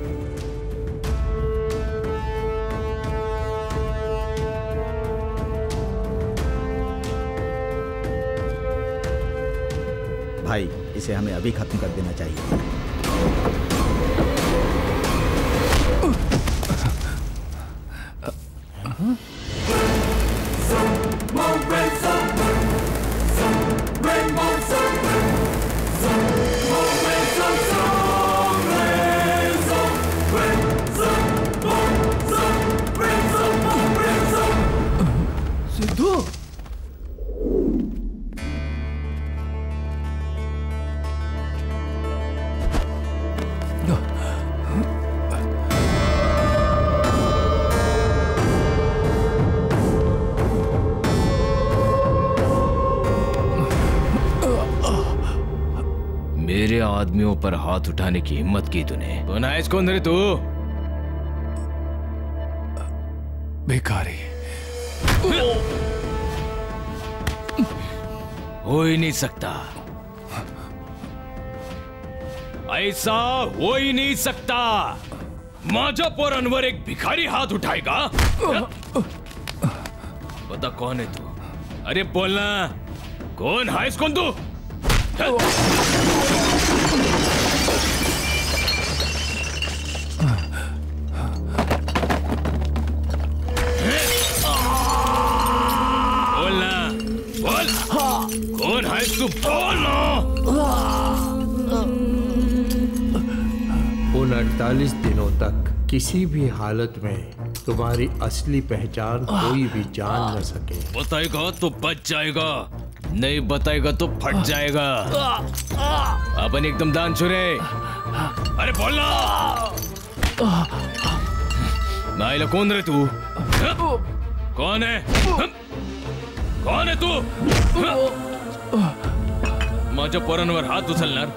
भाई, इसे हमें अभी खत्म कर देना चाहिए। सिद्धू, मेरे आदमियों पर हाथ उठाने की हिम्मत की तूने। तो नाइस कौन रे तू? भिखारी। हो ही नहीं सकता, ऐसा हो ही नहीं सकता। माझा पोर अनवर एक भिखारी हाथ उठाएगा? बता कौन है तू? अरे बोलना, कौन है कौन तू? बोलना, बोल, कौन है तू? बोलना। उन अड़तालीस दिनों तक किसी भी हालत में तुम्हारी असली पहचान कोई भी जान न सके। बताएगा तो बच जाएगा, नहीं बताएगा तो फट जाएगा। अपन एकदम दान छुरे। अरे बोलना। नाइला कौन रे तू? कौन है? कौन है तू? माझ्या पोरांवर हात उचलणार?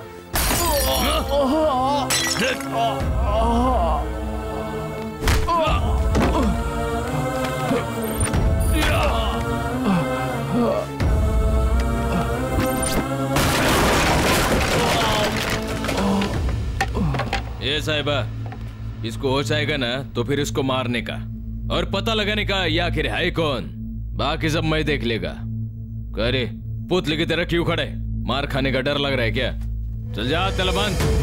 साहिबा, इसको होश आएगा ना तो फिर इसको मारने का और पता लगाने का ये आखिर है कौन, बाकी सब मैं देख लेगा। करे पुतले की तरह क्यों खड़े? मार खाने का डर लग रहा है क्या? चल जा तलबंद।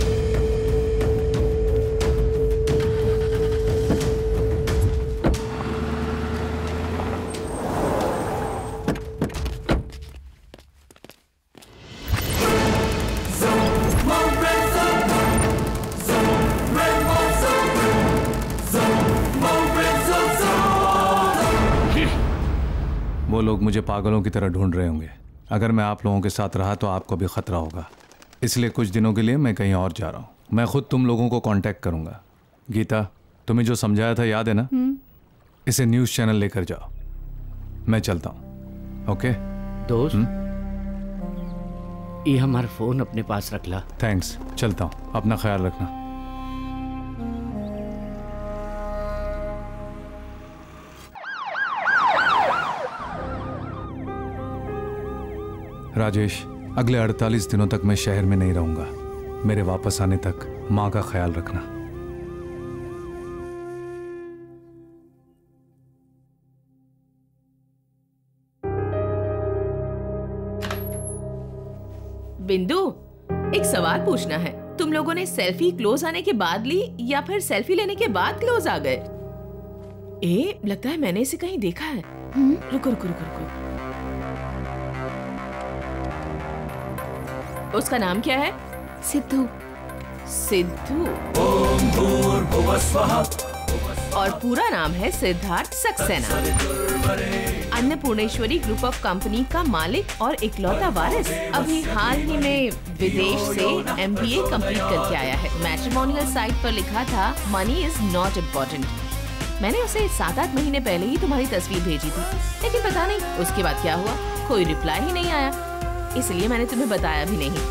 वो लोग मुझे पागलों की तरह ढूंढ रहे होंगे। अगर मैं आप लोगों के साथ रहा तो आपको भी खतरा होगा, इसलिए कुछ दिनों के लिए मैं कहीं और जा रहा हूँ। मैं खुद तुम लोगों को कांटेक्ट करूंगा। गीता, तुम्हें जो समझाया था याद है ना? इसे न्यूज़ चैनल लेकर जाओ। मैं चलता हूँ। ओके दोस्त, ये हमारा फोन अपने पास रख ला। थैंक्स, चलता हूँ। अपना ख्याल रखना। राजेश, अगले अड़तालीस दिनों तक मैं शहर में नहीं रहूंगा। मेरे वापस आने तक माँ का ख्याल रखना। बिंदु, एक सवाल पूछना है। तुम लोगों ने सेल्फी क्लोज आने के बाद ली या फिर सेल्फी लेने के बाद क्लोज आ गए? ए, लगता है मैंने इसे कहीं देखा है। रुको रुको रुको रुको। उसका नाम क्या है? सिद्धू। सिद्धू। और पूरा नाम है Siddharth Saxena. Annapurneshwari group of company का मालिक और इकलौता वारिस। अभी हाल ही में विदेश से एम बी ए कंप्लीट करके आया है। मैट्रिमोनियल साइट पर लिखा था मनी इज नॉट इम्पोर्टेंट। मैंने उसे सात आठ महीने पहले ही तुम्हारी तस्वीर भेजी थी, लेकिन पता नहीं उसके बाद क्या हुआ, कोई रिप्लाई ही नहीं आया, इसलिए मैंने तुम्हें बताया भी नहीं।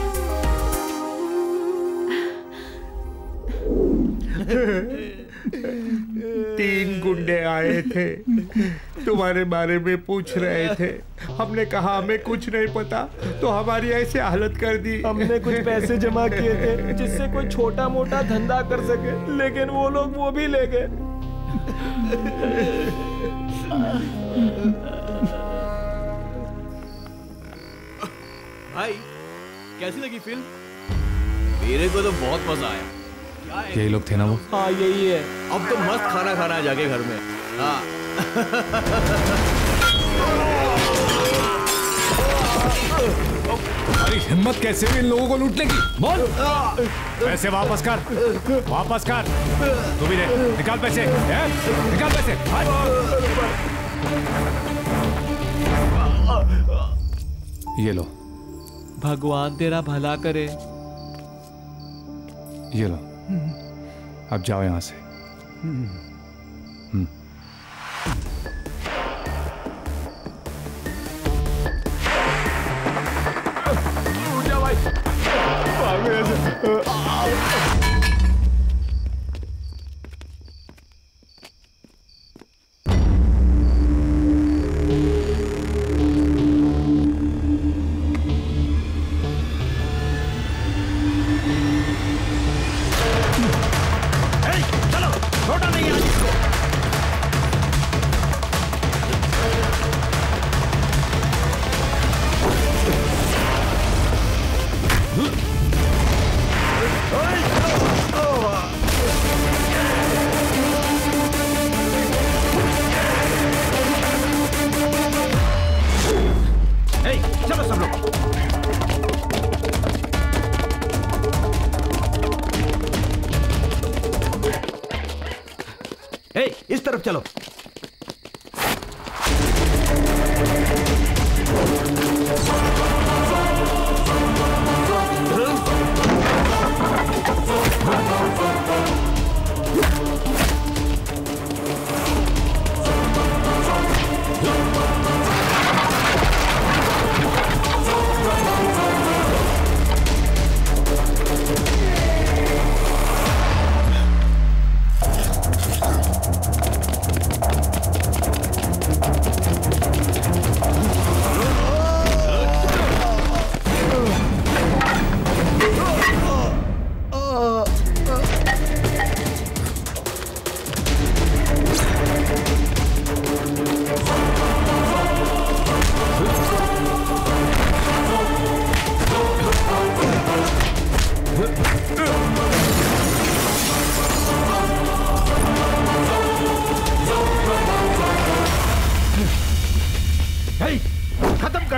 तीन गुंडे आए थे, तुम्हारे बारे में पूछ रहे थे। हमने कहा हमें कुछ नहीं पता, तो हमारी ऐसी हालत कर दी। हमने कुछ पैसे जमा किए थे जिससे कोई छोटा मोटा धंधा कर सके, लेकिन वो लोग वो भी ले गए। भाई, कैसी लगी फिल्म? मेरे को तो बहुत मजा आया। यही लोग थे ना वो? हाँ यही है। अब तो मस्त खाना खाना है जाके घर में। हाँ। अरे हिम्मत कैसे हुई इन लोगों को लूटने की? बोल। पैसे वापस कर, वापस कर। तू भी दे, निकाल पैसे, है? निकाल पैसे। ये लो। भगवान तेरा भला करे। ये लो, अब जाओ यहां से। हम्म। इस तरफ चलो।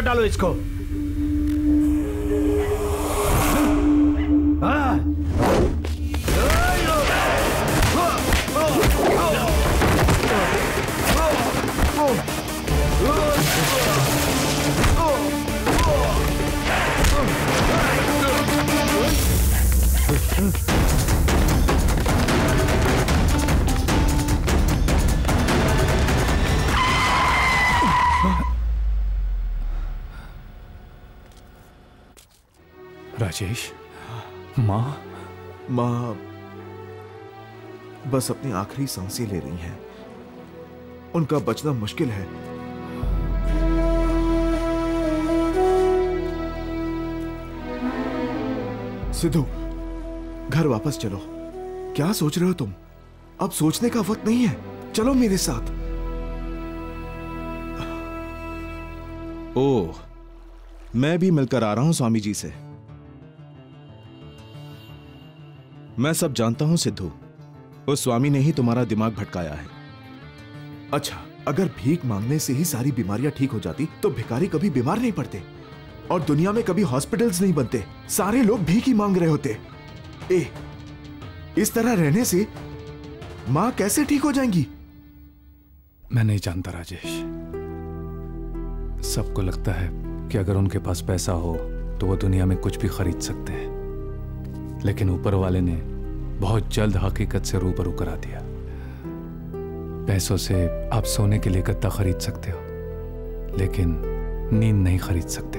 कर डालो इसको। राजेश, माँ माँ बस अपनी आखिरी सांसें ले रही हैं। उनका बचना मुश्किल है। सिद्धू, घर वापस चलो। क्या सोच रहे हो तुम? अब सोचने का वक्त नहीं है। चलो मेरे साथ। ओह, मैं भी मिलकर आ रहा हूं स्वामी जी से। मैं सब जानता हूं सिद्धू, उस स्वामी ने ही तुम्हारा दिमाग भटकाया है। अच्छा, अगर भीख मांगने से ही सारी बीमारियां ठीक हो जाती तो भिखारी कभी बीमार नहीं पड़ते और दुनिया में कभी हॉस्पिटल्स नहीं बनते। सारे लोग भीख ही मांग रहे होते। ए, इस तरह रहने से मां कैसे ठीक हो जाएंगी? मैं नहीं जानता राजेश। सबको लगता है कि अगर उनके पास पैसा हो तो वो दुनिया में कुछ भी खरीद सकते हैं, लेकिन ऊपर वाले ने बहुत जल्द हकीकत से रूबरू करा दिया। पैसों से आप सोने के लिए गद्दा खरीद सकते हो, लेकिन नींद नहीं खरीद सकते।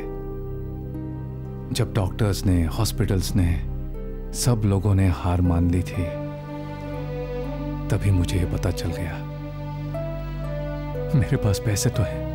जब डॉक्टर्स ने, हॉस्पिटल्स ने, सब लोगों ने हार मान ली थी, तभी मुझे ये पता चल गया मेरे पास पैसे तो हैं,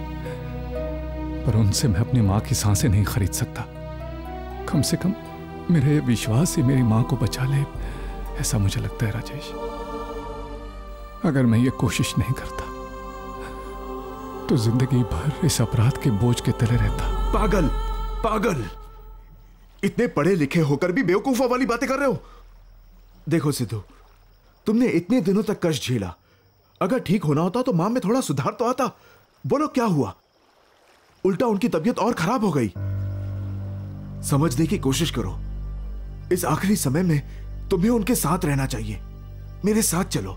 पर उनसे मैं अपनी मां की सांसें नहीं खरीद सकता। कम से कम मेरा ये विश्वास ही मेरी मां को बचा ले, ऐसा मुझे लगता है राजेश। अगर मैं ये कोशिश नहीं करता तो जिंदगी भर इस अपराध के बोझ के तले रहता। पागल, पागल, इतने पढ़े लिखे होकर भी बेवकूफों वाली बातें कर रहे हो। देखो सिद्धू, तुमने इतने दिनों तक कष्ट झेला। अगर ठीक होना होता तो मां में थोड़ा सुधार तो आता। बोलो क्या हुआ? उल्टा उनकी तबीयत और खराब हो गई। समझने की कोशिश करो। इस आखिरी समय में तुम्हें उनके साथ रहना चाहिए। मेरे साथ चलो।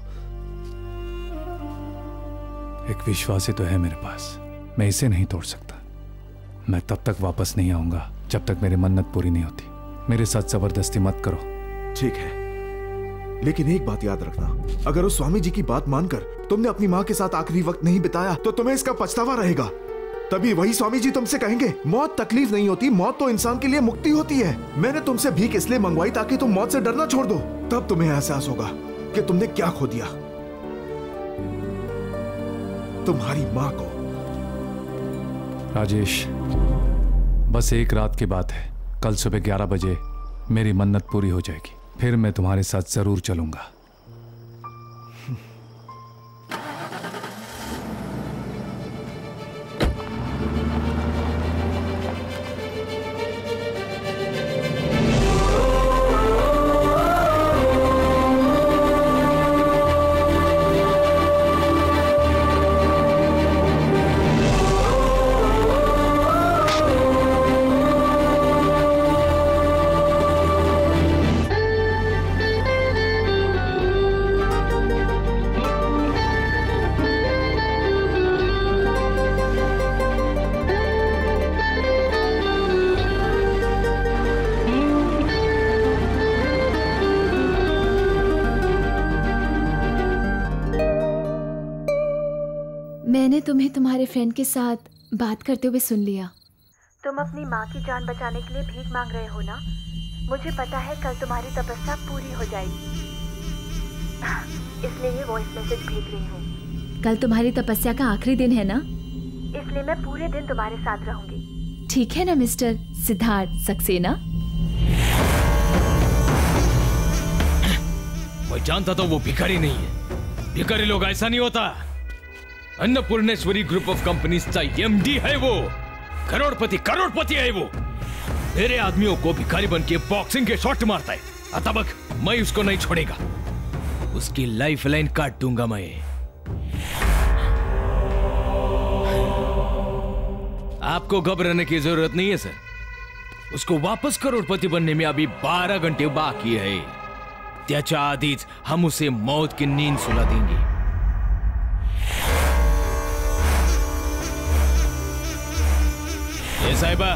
एक विश्वास ही तो है मेरे पास, मैं इसे नहीं तोड़ सकता। मैं तब तक वापस नहीं आऊंगा जब तक मेरी मन्नत पूरी नहीं होती। मेरे साथ जबरदस्ती मत करो। ठीक है, लेकिन एक बात याद रखना, अगर उस स्वामी जी की बात मानकर तुमने अपनी मां के साथ आखिरी वक्त नहीं बिताया तो तुम्हें इसका पछतावा रहेगा। तभी वही स्वामी जी तुमसे कहेंगे मौत तकलीफ नहीं होती, मौत तो इंसान के लिए मुक्ति होती है। मैंने तुमसे भीख इसलिए मंगवाई ताकि तुम मौत से डरना छोड़ दो। तब तुम्हें एहसास होगा कि तुमने क्या खो दिया, तुम्हारी मां को। राजेश, बस एक रात की बात है। कल सुबह ग्यारह बजे मेरी मन्नत पूरी हो जाएगी, फिर मैं तुम्हारे साथ जरूर चलूंगा। मैंने तुम्हें तुम्हारे फ्रेंड के साथ बात करते हुए सुन लिया। तुम अपनी माँ की जान बचाने के लिए भीख मांग रहे हो ना? मुझे पता है कल तुम्हारी तपस्या पूरी हो जाएगी, इसलिए ये वॉइस मैसेज भेज रही हूँ। कल तुम्हारी तपस्या का आखिरी दिन है ना? इसलिए मैं पूरे दिन तुम्हारे साथ रहूंगी। ठीक है ना मिस्टर सिद्धार्थ सक्सेना? मैं जानता था वो भिखारी नहीं है। भिखारी लोग ऐसा नहीं होता। अन्नपूर्णेश्वरी ग्रुप ऑफ कंपनीज का एमडी है वो। करोड़पति करोड़पति है वो। मेरे आदमियों को भिखारी बन के बॉक्सिंग के शॉट मारता है। अतबक मैं उसको नहीं छोड़ेगा। उसकी लाइफ लाइन काट दूंगा मैं। आपको घबराने की जरूरत नहीं है सर। उसको वापस करोड़पति बनने में अभी बारह घंटे बाकी है। त्याच्या आधीच हम उसे मौत की नींद सुला देंगे। ये साहिबा,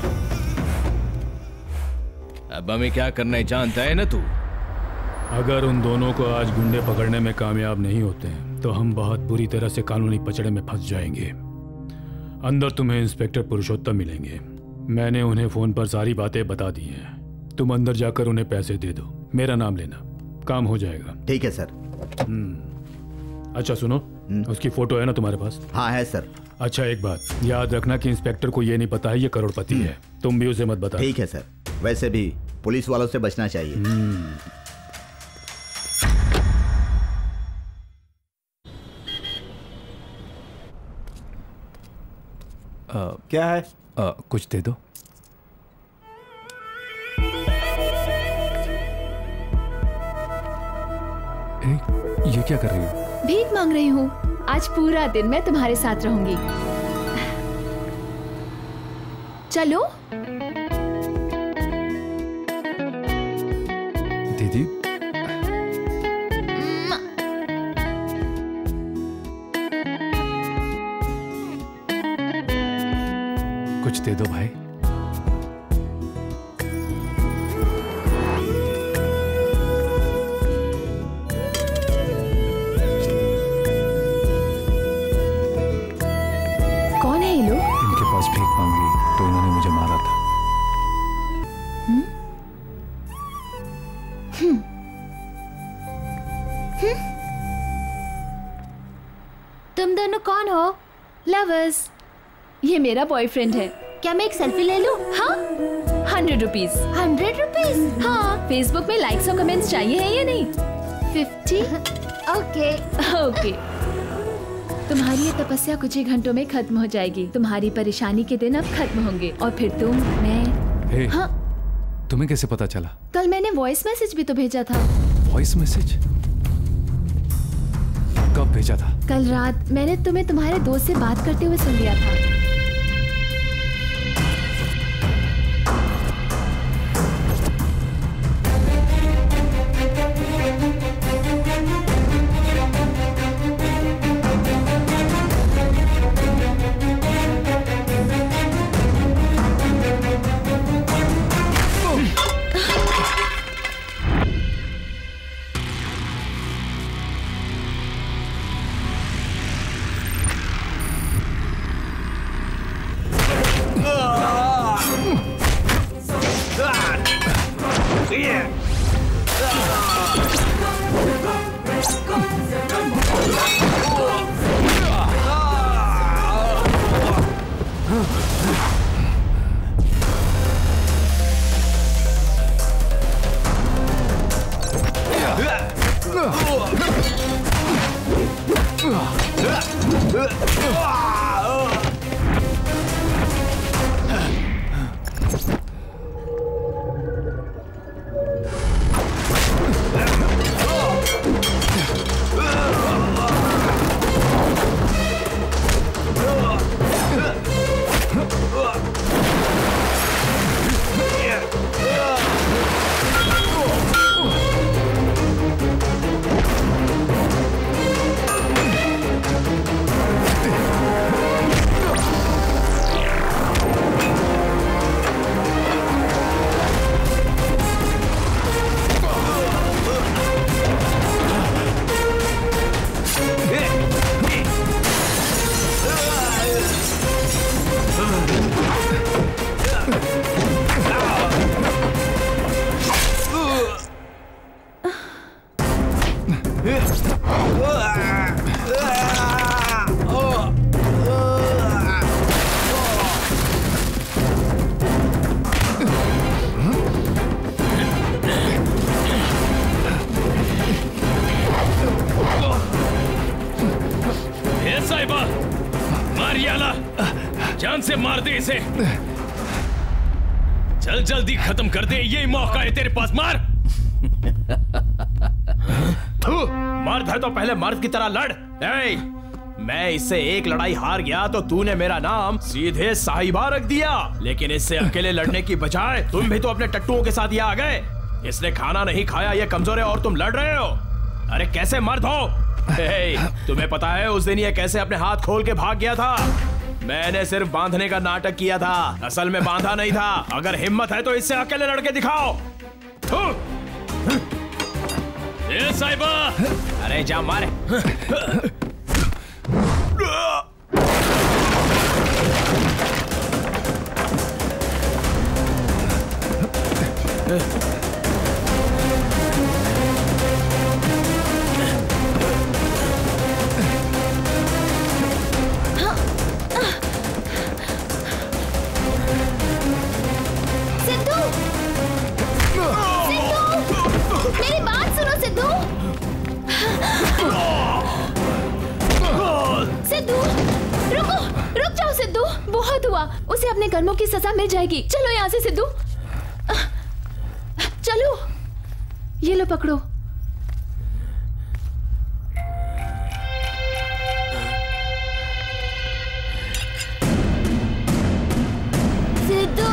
अब हमें क्या करना है जानता है ना तू? अगर उन दोनों को आज गुंडे पकड़ने में कामयाब नहीं होते हैं तो हम बहुत बुरी तरह से कानूनी पचड़े में फंस जाएंगे। अंदर तुम्हें इंस्पेक्टर पुरुषोत्तम मिलेंगे। मैंने उन्हें फोन पर सारी बातें बता दी हैं। तुम अंदर जाकर उन्हें पैसे दे दो, मेरा नाम लेना, काम हो जाएगा। ठीक है सर। अच्छा सुनो, उसकी फोटो है ना तुम्हारे पास? हाँ है सर। अच्छा एक बात याद रखना कि इंस्पेक्टर को ये नहीं पता है ये करोड़पति है। तुम भी उसे मत बता। ठीक है सर। वैसे भी पुलिस वालों से बचना चाहिए। आ, क्या है? आ, कुछ दे दो। ए, ये क्या कर रही हो? भीख मांग रही हूँ। आज पूरा दिन मैं तुम्हारे साथ रहूंगी। चलो। दीदी कुछ दे दो भाई। कौन है ये लोग? इनके पास भीख मांगी तो इन्होंने मुझे मारा था। हम्म? हम्म? हम्म? तुम दोनों कौन हो? लवर्स। ये मेरा बॉयफ्रेंड है। क्या मैं एक सेल्फी ले लूं? हाँ, हंड्रेड रुपीज। Hundred rupees? हाँ, फेसबुक में लाइक्स और कमेंट्स चाहिए है या नहीं? फिफ्टी? Okay okay. तुम्हारी ये तपस्या कुछ ही घंटों में खत्म हो जाएगी। तुम्हारी परेशानी के दिन अब खत्म होंगे और फिर तुम, मैं। hey, हाँ, तुम्हें कैसे पता चला? कल मैंने वॉइस मैसेज भी तो भेजा था। Voice message? कब भेजा था? कल रात मैंने तुम्हें तुम्हारे दोस्त से बात करते हुए सुन लिया था। जान से मार दे इसे। चल जल्दी खत्म कर दे, यही मौका है तेरे पास। मार मर्द है तो पहले मर्द की तरह लड़। ए, मैं इससे एक लड़ाई हार गया तो तूने मेरा नाम सीधे साहिबा रख दिया, लेकिन इससे अकेले लड़ने की बजाय तुम भी तो अपने टट्टुओं के साथ यहाँ आ गए। इसने खाना नहीं खाया, ये कमजोर है और तुम लड़ रहे हो। अरे कैसे मर्द हो? हे, तुम्हें पता है उस दिन ये कैसे अपने हाथ खोल के भाग गया था? मैंने सिर्फ बांधने का नाटक किया था, असल में बांधा नहीं था। अगर हिम्मत है तो इससे अकेले लड़के दिखाओ। ए साहिबा, अरे जा मारे। सिद्धू, सिद्धू, मेरी बात सुनो सिद्धू। सिद्धू, रुको, रुक जाओ सिद्धू, बहुत हुआ। उसे अपने कर्मों की सजा मिल जाएगी। चलो यहाँ से सिद्धू, चलो। ये लो पकड़ो। सिद्धू,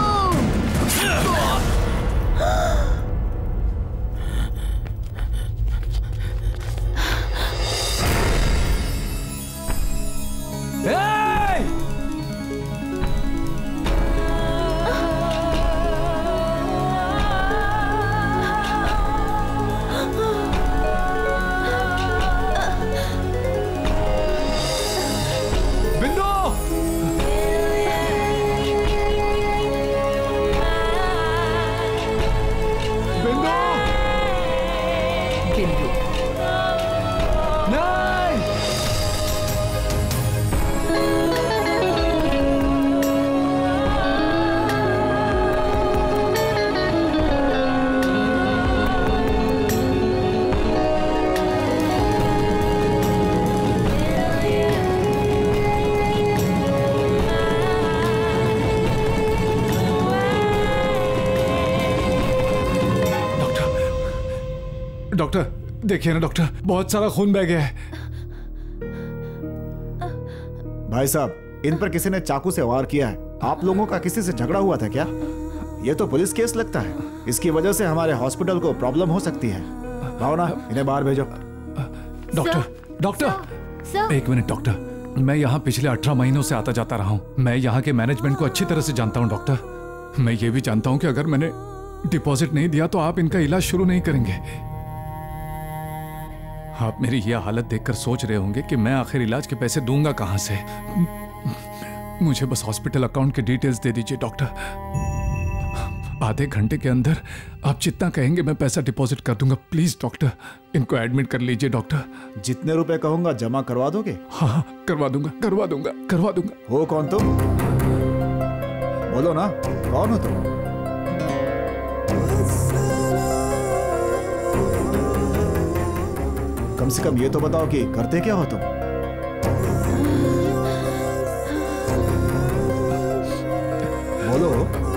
डॉक्टर देखिए ना डॉक्टर, बहुत सारा खून बह गया है। भाई साहब, इन पर किसी ने चाकू से वार किया है। आप लोगों का किसी से झगड़ा हुआ था क्या? ये तो पुलिस केस लगता है। इसकी वजह से हमारे हॉस्पिटल को प्रॉब्लम हो सकती है। भावना, इन्हें बाहर भेजो। डॉक्टर, डॉक्टर, एक मिनट डॉक्टर, मैं यहाँ पिछले अठारह महीनों से आता जाता रहा हूँ। मैं यहाँ के मैनेजमेंट को अच्छी तरह से जानता हूँ डॉक्टर। मैं ये भी जानता हूँ कि अगर मैंने डिपॉजिट नहीं दिया तो आप इनका इलाज शुरू नहीं करेंगे। आप मेरी यह हालत देखकर सोच रहे होंगे कि मैं आखिर इलाज के पैसे दूंगा कहां से। मुझे बस हॉस्पिटल अकाउंट के डिटेल्स दे दीजिए डॉक्टर। आधे घंटे के अंदर आप जितना कहेंगे मैं पैसा डिपॉजिट कर दूंगा। प्लीज डॉक्टर, इनको एडमिट कर लीजिए डॉक्टर। जितने रुपए कहूंगा जमा करवा दोगे? हाँ, करवा दूंगा, करवा दूंगा, करवा दूंगा। हो कौन तुम? बोलो ना, कौन हो तुम? कम से कम ये तो बताओ कि करते क्या हो तुम? बोलो।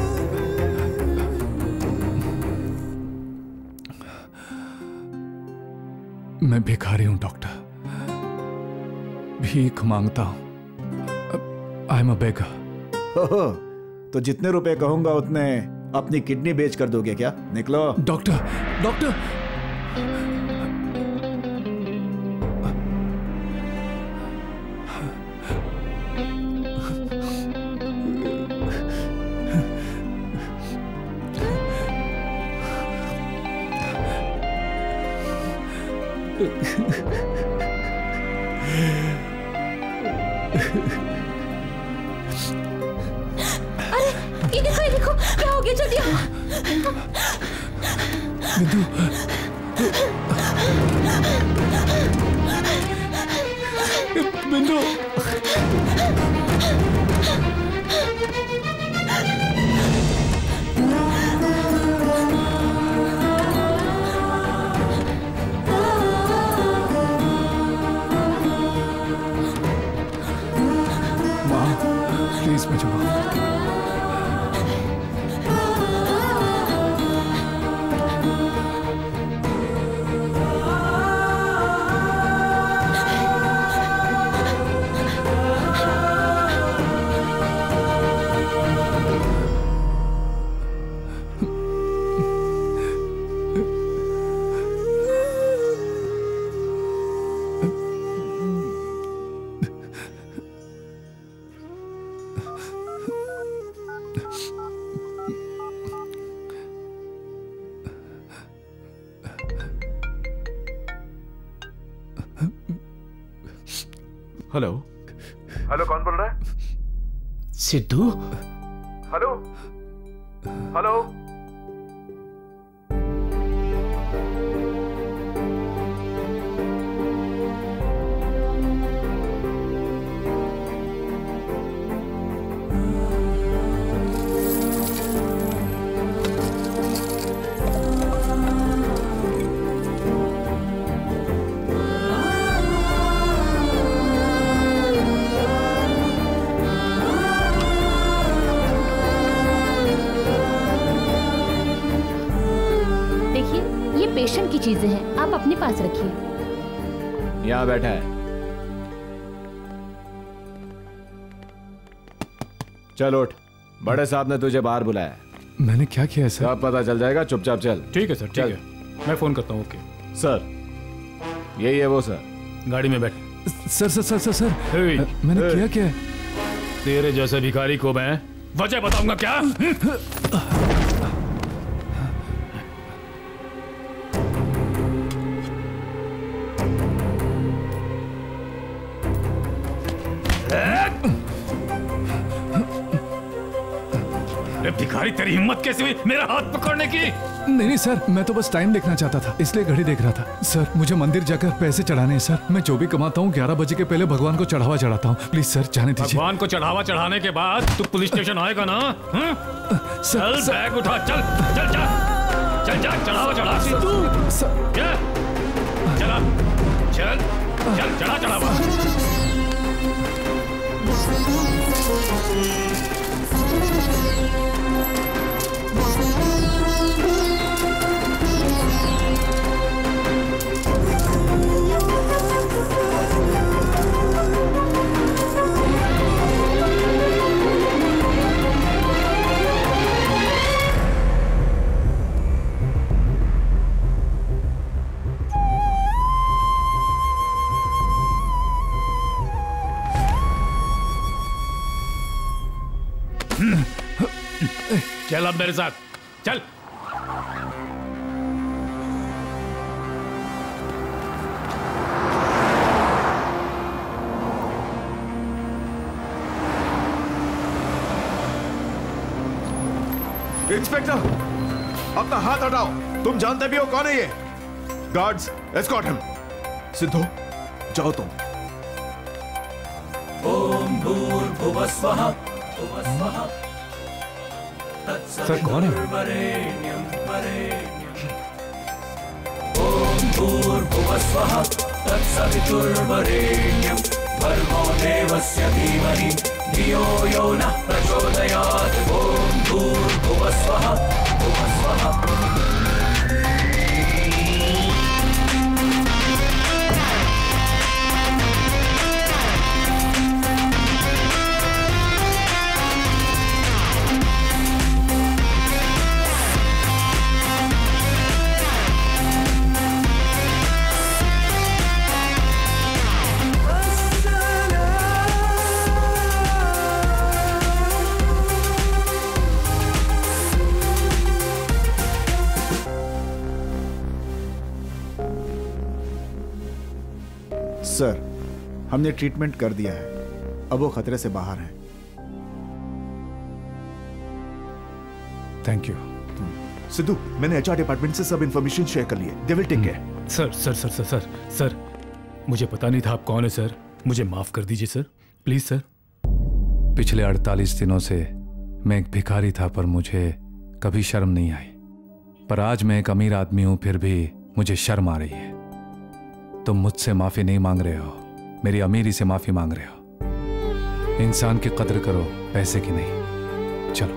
मैं भिखारी हूं डॉक्टर, भीख मांगता हूं। I am a beggar. तो जितने रुपए कहूंगा उतने अपनी किडनी बेच कर दोगे क्या? निकलो। डॉक्टर, डॉक्टर, अरे ये देखो, ये देखो, क्या हो गया? जल्दी आओ। बिंदु, बिंदु, प्लीज मुझे माफ कर। हेलो हेलो, कौन बोल रहा है? सिद्धू। Hello hello. पेशेंट की चीजें हैं, आप अपने पास रखिए। यहाँ बैठा है। चल उठ, बड़े साहब ने तुझे बाहर बुलाया। मैंने क्या किया है सर? सब पता चल जाएगा, चुपचाप चल। ठीक है सर, ठीक है, मैं फोन करता हूँ। ओके सर, यही है वो सर। गाड़ी में बैठ। Sir sir sir sir sir hey, मैंने hey. किया क्या है? तेरे जैसे भिखारी को मैं वजह बताऊंगा क्या? भिखारी, तेरी हिम्मत कैसे हुई मेरा हाथ पकड़ने की? नहीं नहीं सर, मैं तो बस टाइम देखना चाहता था, इसलिए घड़ी देख रहा था। सर, मुझे मंदिर जाकर पैसे चढ़ाने हैं सर। मैं जो भी कमाता हूँ ग्यारह बजे के पहले भगवान को चढ़ावा चढ़ाता हूँ। प्लीज सर, जाने दीजिए। भगवान को चढ़ावा चढ़ाने के बाद तू पुलिस स्टेशन आएगा ना? चल बैग उठा, चल चल चल चल जा, चढ़ावा चढ़ा। चल चला, चल चल चढ़ा चढ़ावा। चल अब मेरे साथ चल। इंस्पेक्टर, अपना हाथ हटाओ। तुम जानते भी हो कौन है ये? Guards, escort him. सिद्धू, जाओ तुम। ओम भूर्भुवः स्वः भुवस्वः। सर कौन है? ओम भूर्भुवः स्वः तत्सवितुर्वरेण्यं भर्गो देवस्य धीमहि धियो यो नः प्रचोदयात्। ओम भूर्भुवः स्वः भुवस्वः। सर, हमने ट्रीटमेंट कर दिया है, अब वो खतरे से बाहर हैं। Thank you. सिद्धू, मैंने एचआर डिपार्टमेंट से सब इंफॉर्मेशन शेयर कर ली है। They will take care. Sir sir sir sir sir sir मुझे पता नहीं था आप कौन है सर। मुझे माफ कर दीजिए सर, प्लीज सर। पिछले अड़तालीस दिनों से मैं एक भिखारी था, पर मुझे कभी शर्म नहीं आई। पर आज मैं एक अमीर आदमी हूं, फिर भी मुझे शर्म आ रही है। तुम मुझसे माफी नहीं मांग रहे हो, मेरी अमीरी से माफी मांग रहे हो। इंसान की कदर करो, पैसे की नहीं। चलो।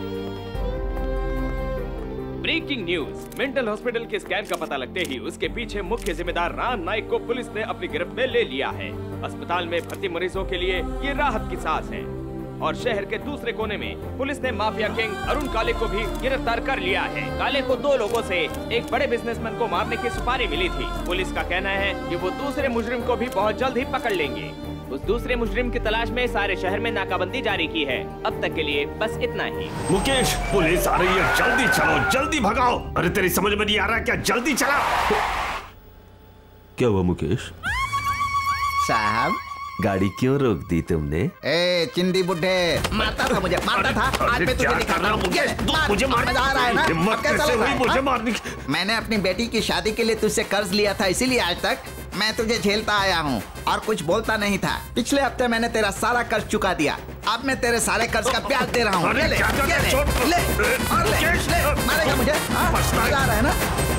Breaking news. मेंटल हॉस्पिटल के स्कैम का पता लगते ही उसके पीछे मुख्य जिम्मेदार राम नाइक को पुलिस ने अपनी गिरफ्त में ले लिया है। अस्पताल में भर्ती मरीजों के लिए ये राहत की सांस है। और शहर के दूसरे कोने में पुलिस ने माफिया किंग अरुण काले को भी गिरफ्तार कर लिया है। काले को दो लोगों से एक बड़े बिजनेसमैन को मारने की सुपारी मिली थी। पुलिस का कहना है कि वो दूसरे मुजरिम को भी बहुत जल्द ही पकड़ लेंगे। उस दूसरे मुजरिम की तलाश में सारे शहर में नाकाबंदी जारी की है। अब तक के लिए बस इतना ही। मुकेश, पुलिस आ रही है, जल्दी चलो, जल्दी भगाओ। अरे तेरी समझ में नहीं आ रहा क्या? जल्दी चला। क्या हुआ मुकेश? साहब, गाड़ी क्यों रोक दी तुमने? ए चिंदी बुड्ढे, मारता था मुझे, मारता था। आज मैं तुझे दिखाता हूँ। मार, मुझे मार मजा आ रहा है ना? हिम्मत कैसे हुई मुझे मारने की? मैंने अपनी बेटी की शादी के लिए तुझसे कर्ज लिया था, इसीलिए आज तक मैं तुझे झेलता आया हूँ और कुछ बोलता नहीं था। पिछले हफ्ते मैंने तेरा सारा कर्ज चुका दिया, अब मैं तेरे सारे कर्ज का ब्याज दे रहा हूँ। ले ले, ले, ले, और ले, ले, मारेगा मुझे? हाँ, मजा आ रहा है ना?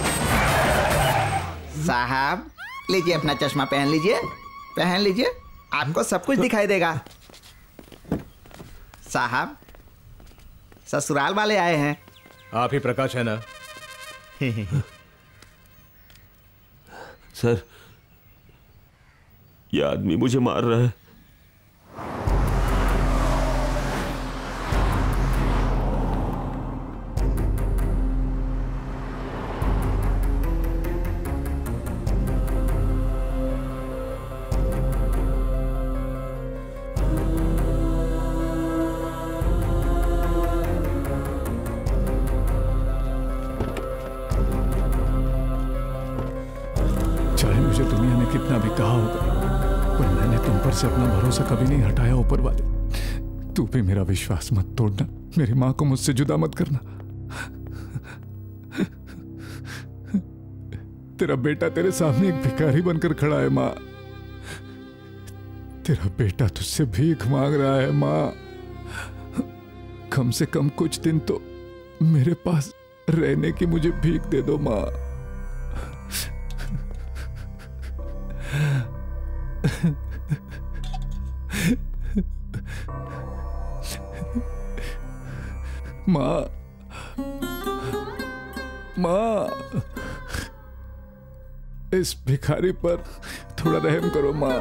साहब लीजिए अपना चश्मा, पहन लीजिए, पहन लीजिए, आपको सब कुछ दिखाई देगा। साहब ससुराल वाले आए हैं। आप ही प्रकाश है ना? सर, ये आदमी मुझे मार रहा है। कितना भी कहा होगा, पर मैंने तुम पर से अपना भरोसा कभी नहीं हटाया। ऊपर वाले, तू भी मेरा विश्वास मत तोड़ना, मेरी माँ को मुझसे जुदा मत करना। तेरा बेटा तेरे सामने एक भिखारी बनकर खड़ा है माँ। तेरा बेटा तुझसे भीख मांग रहा है माँ। कम से कम कुछ दिन तो मेरे पास रहने की मुझे भीख दे दो माँ। माँ, माँ, इस भिखारी पर थोड़ा रहम करो माँ।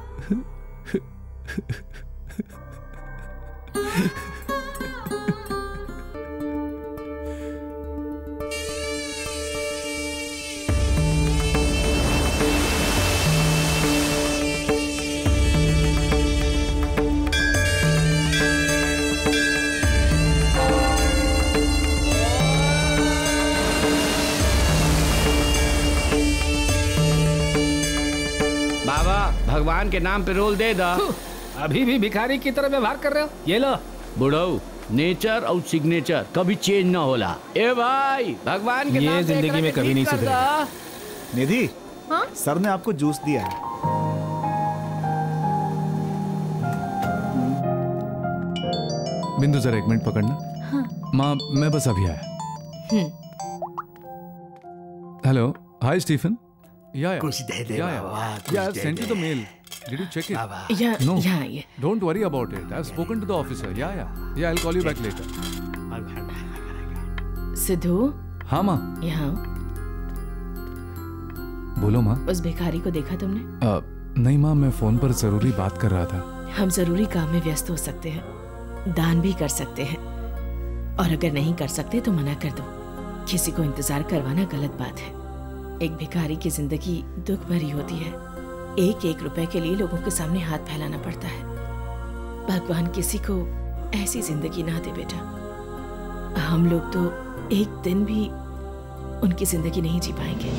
भगवान के नाम पे रोल दे दा। अभी भी भिखारी की तरह व्यवहार कर रहे हो? ये लो बुढ़ऊ, नेचर और सिग्नेचर कभी चेंज ना होला। ए भाई, भगवान के ये नाम पे जिंदगी में कभी नहीं सुधरेगा। निधि, हाँ? सर ने आपको जूस दिया है। बिंदु जरा एक मिनट पकड़ना। हाँ। माँ, मैं बस अभी आया। Hello, hi Stephen. Yeah, yeah. कुछ दे दे yeah, yeah. बाबा, कुछ Yeah, I've they sent you they. the mail. Did you check it? Baba. Yeah, no. yeah, yeah. Don't worry about it. I've spoken to the officer. Yeah, yeah. Yeah, I'll call you back later. Sidhu. हाँ माँ। यहाँ बोलो माँ। उस भिखारी को देखा तुमने? आ, नहीं माँ, मैं फोन पर जरूरी बात कर रहा था। हम जरूरी काम में व्यस्त हो सकते हैं, दान भी कर सकते हैं, और अगर नहीं कर सकते तो मना कर दो। किसी को इंतजार करवाना गलत बात है। एक भिखारी की जिंदगी दुख भरी होती है। एक एक रुपए के लिए लोगों के सामने हाथ फैलाना पड़ता है। भगवान किसी को ऐसी जिंदगी ना दे बेटा। हम लोग तो एक दिन भी उनकी जिंदगी नहीं जी पाएंगे।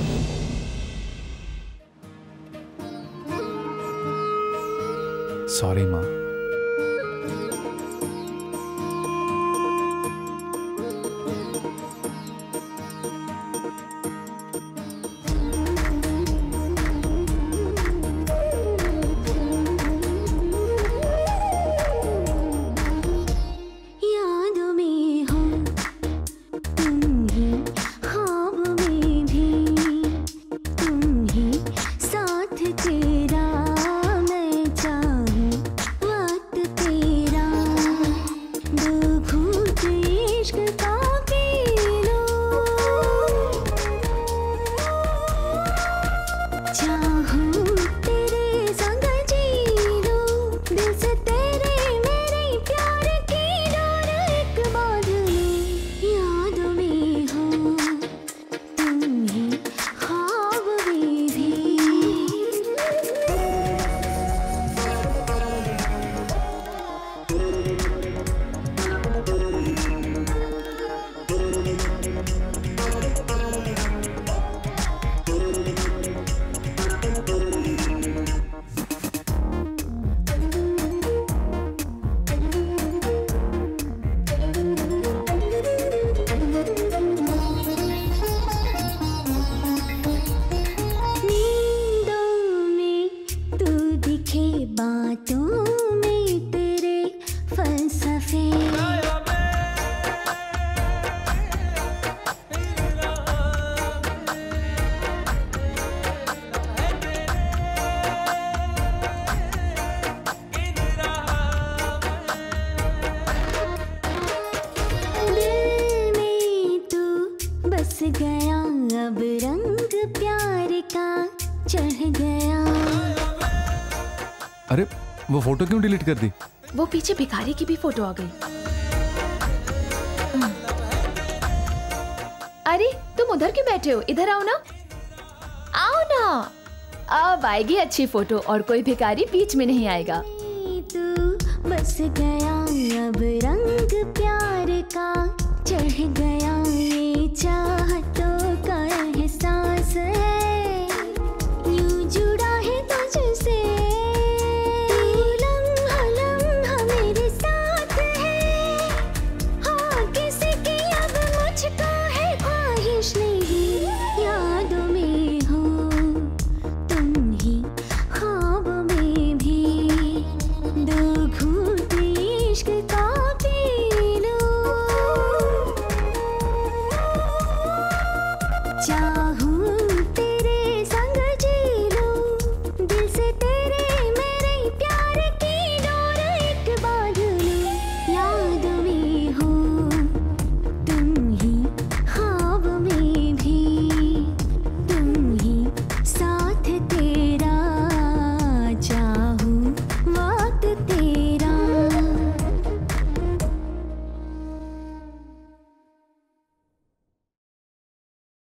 सॉरी माँ। तेरा मैं चाहूं बातों में तेरे फलसफे। दिल में तू बस गया, अब रंग प्यार का चढ़ गया। अरे वो फोटो क्यों डिलीट कर दी? वो पीछे भिखारी की भी फोटो आ गई। अरे तुम उधर क्यों बैठे हो? इधर आओ ना, आओ ना। अब आएगी अच्छी फोटो और कोई भिखारी बीच में नहीं आएगा। तू बस गया, अब रंग प्यार का चढ़ गया। ये चाहतों का एहसास है।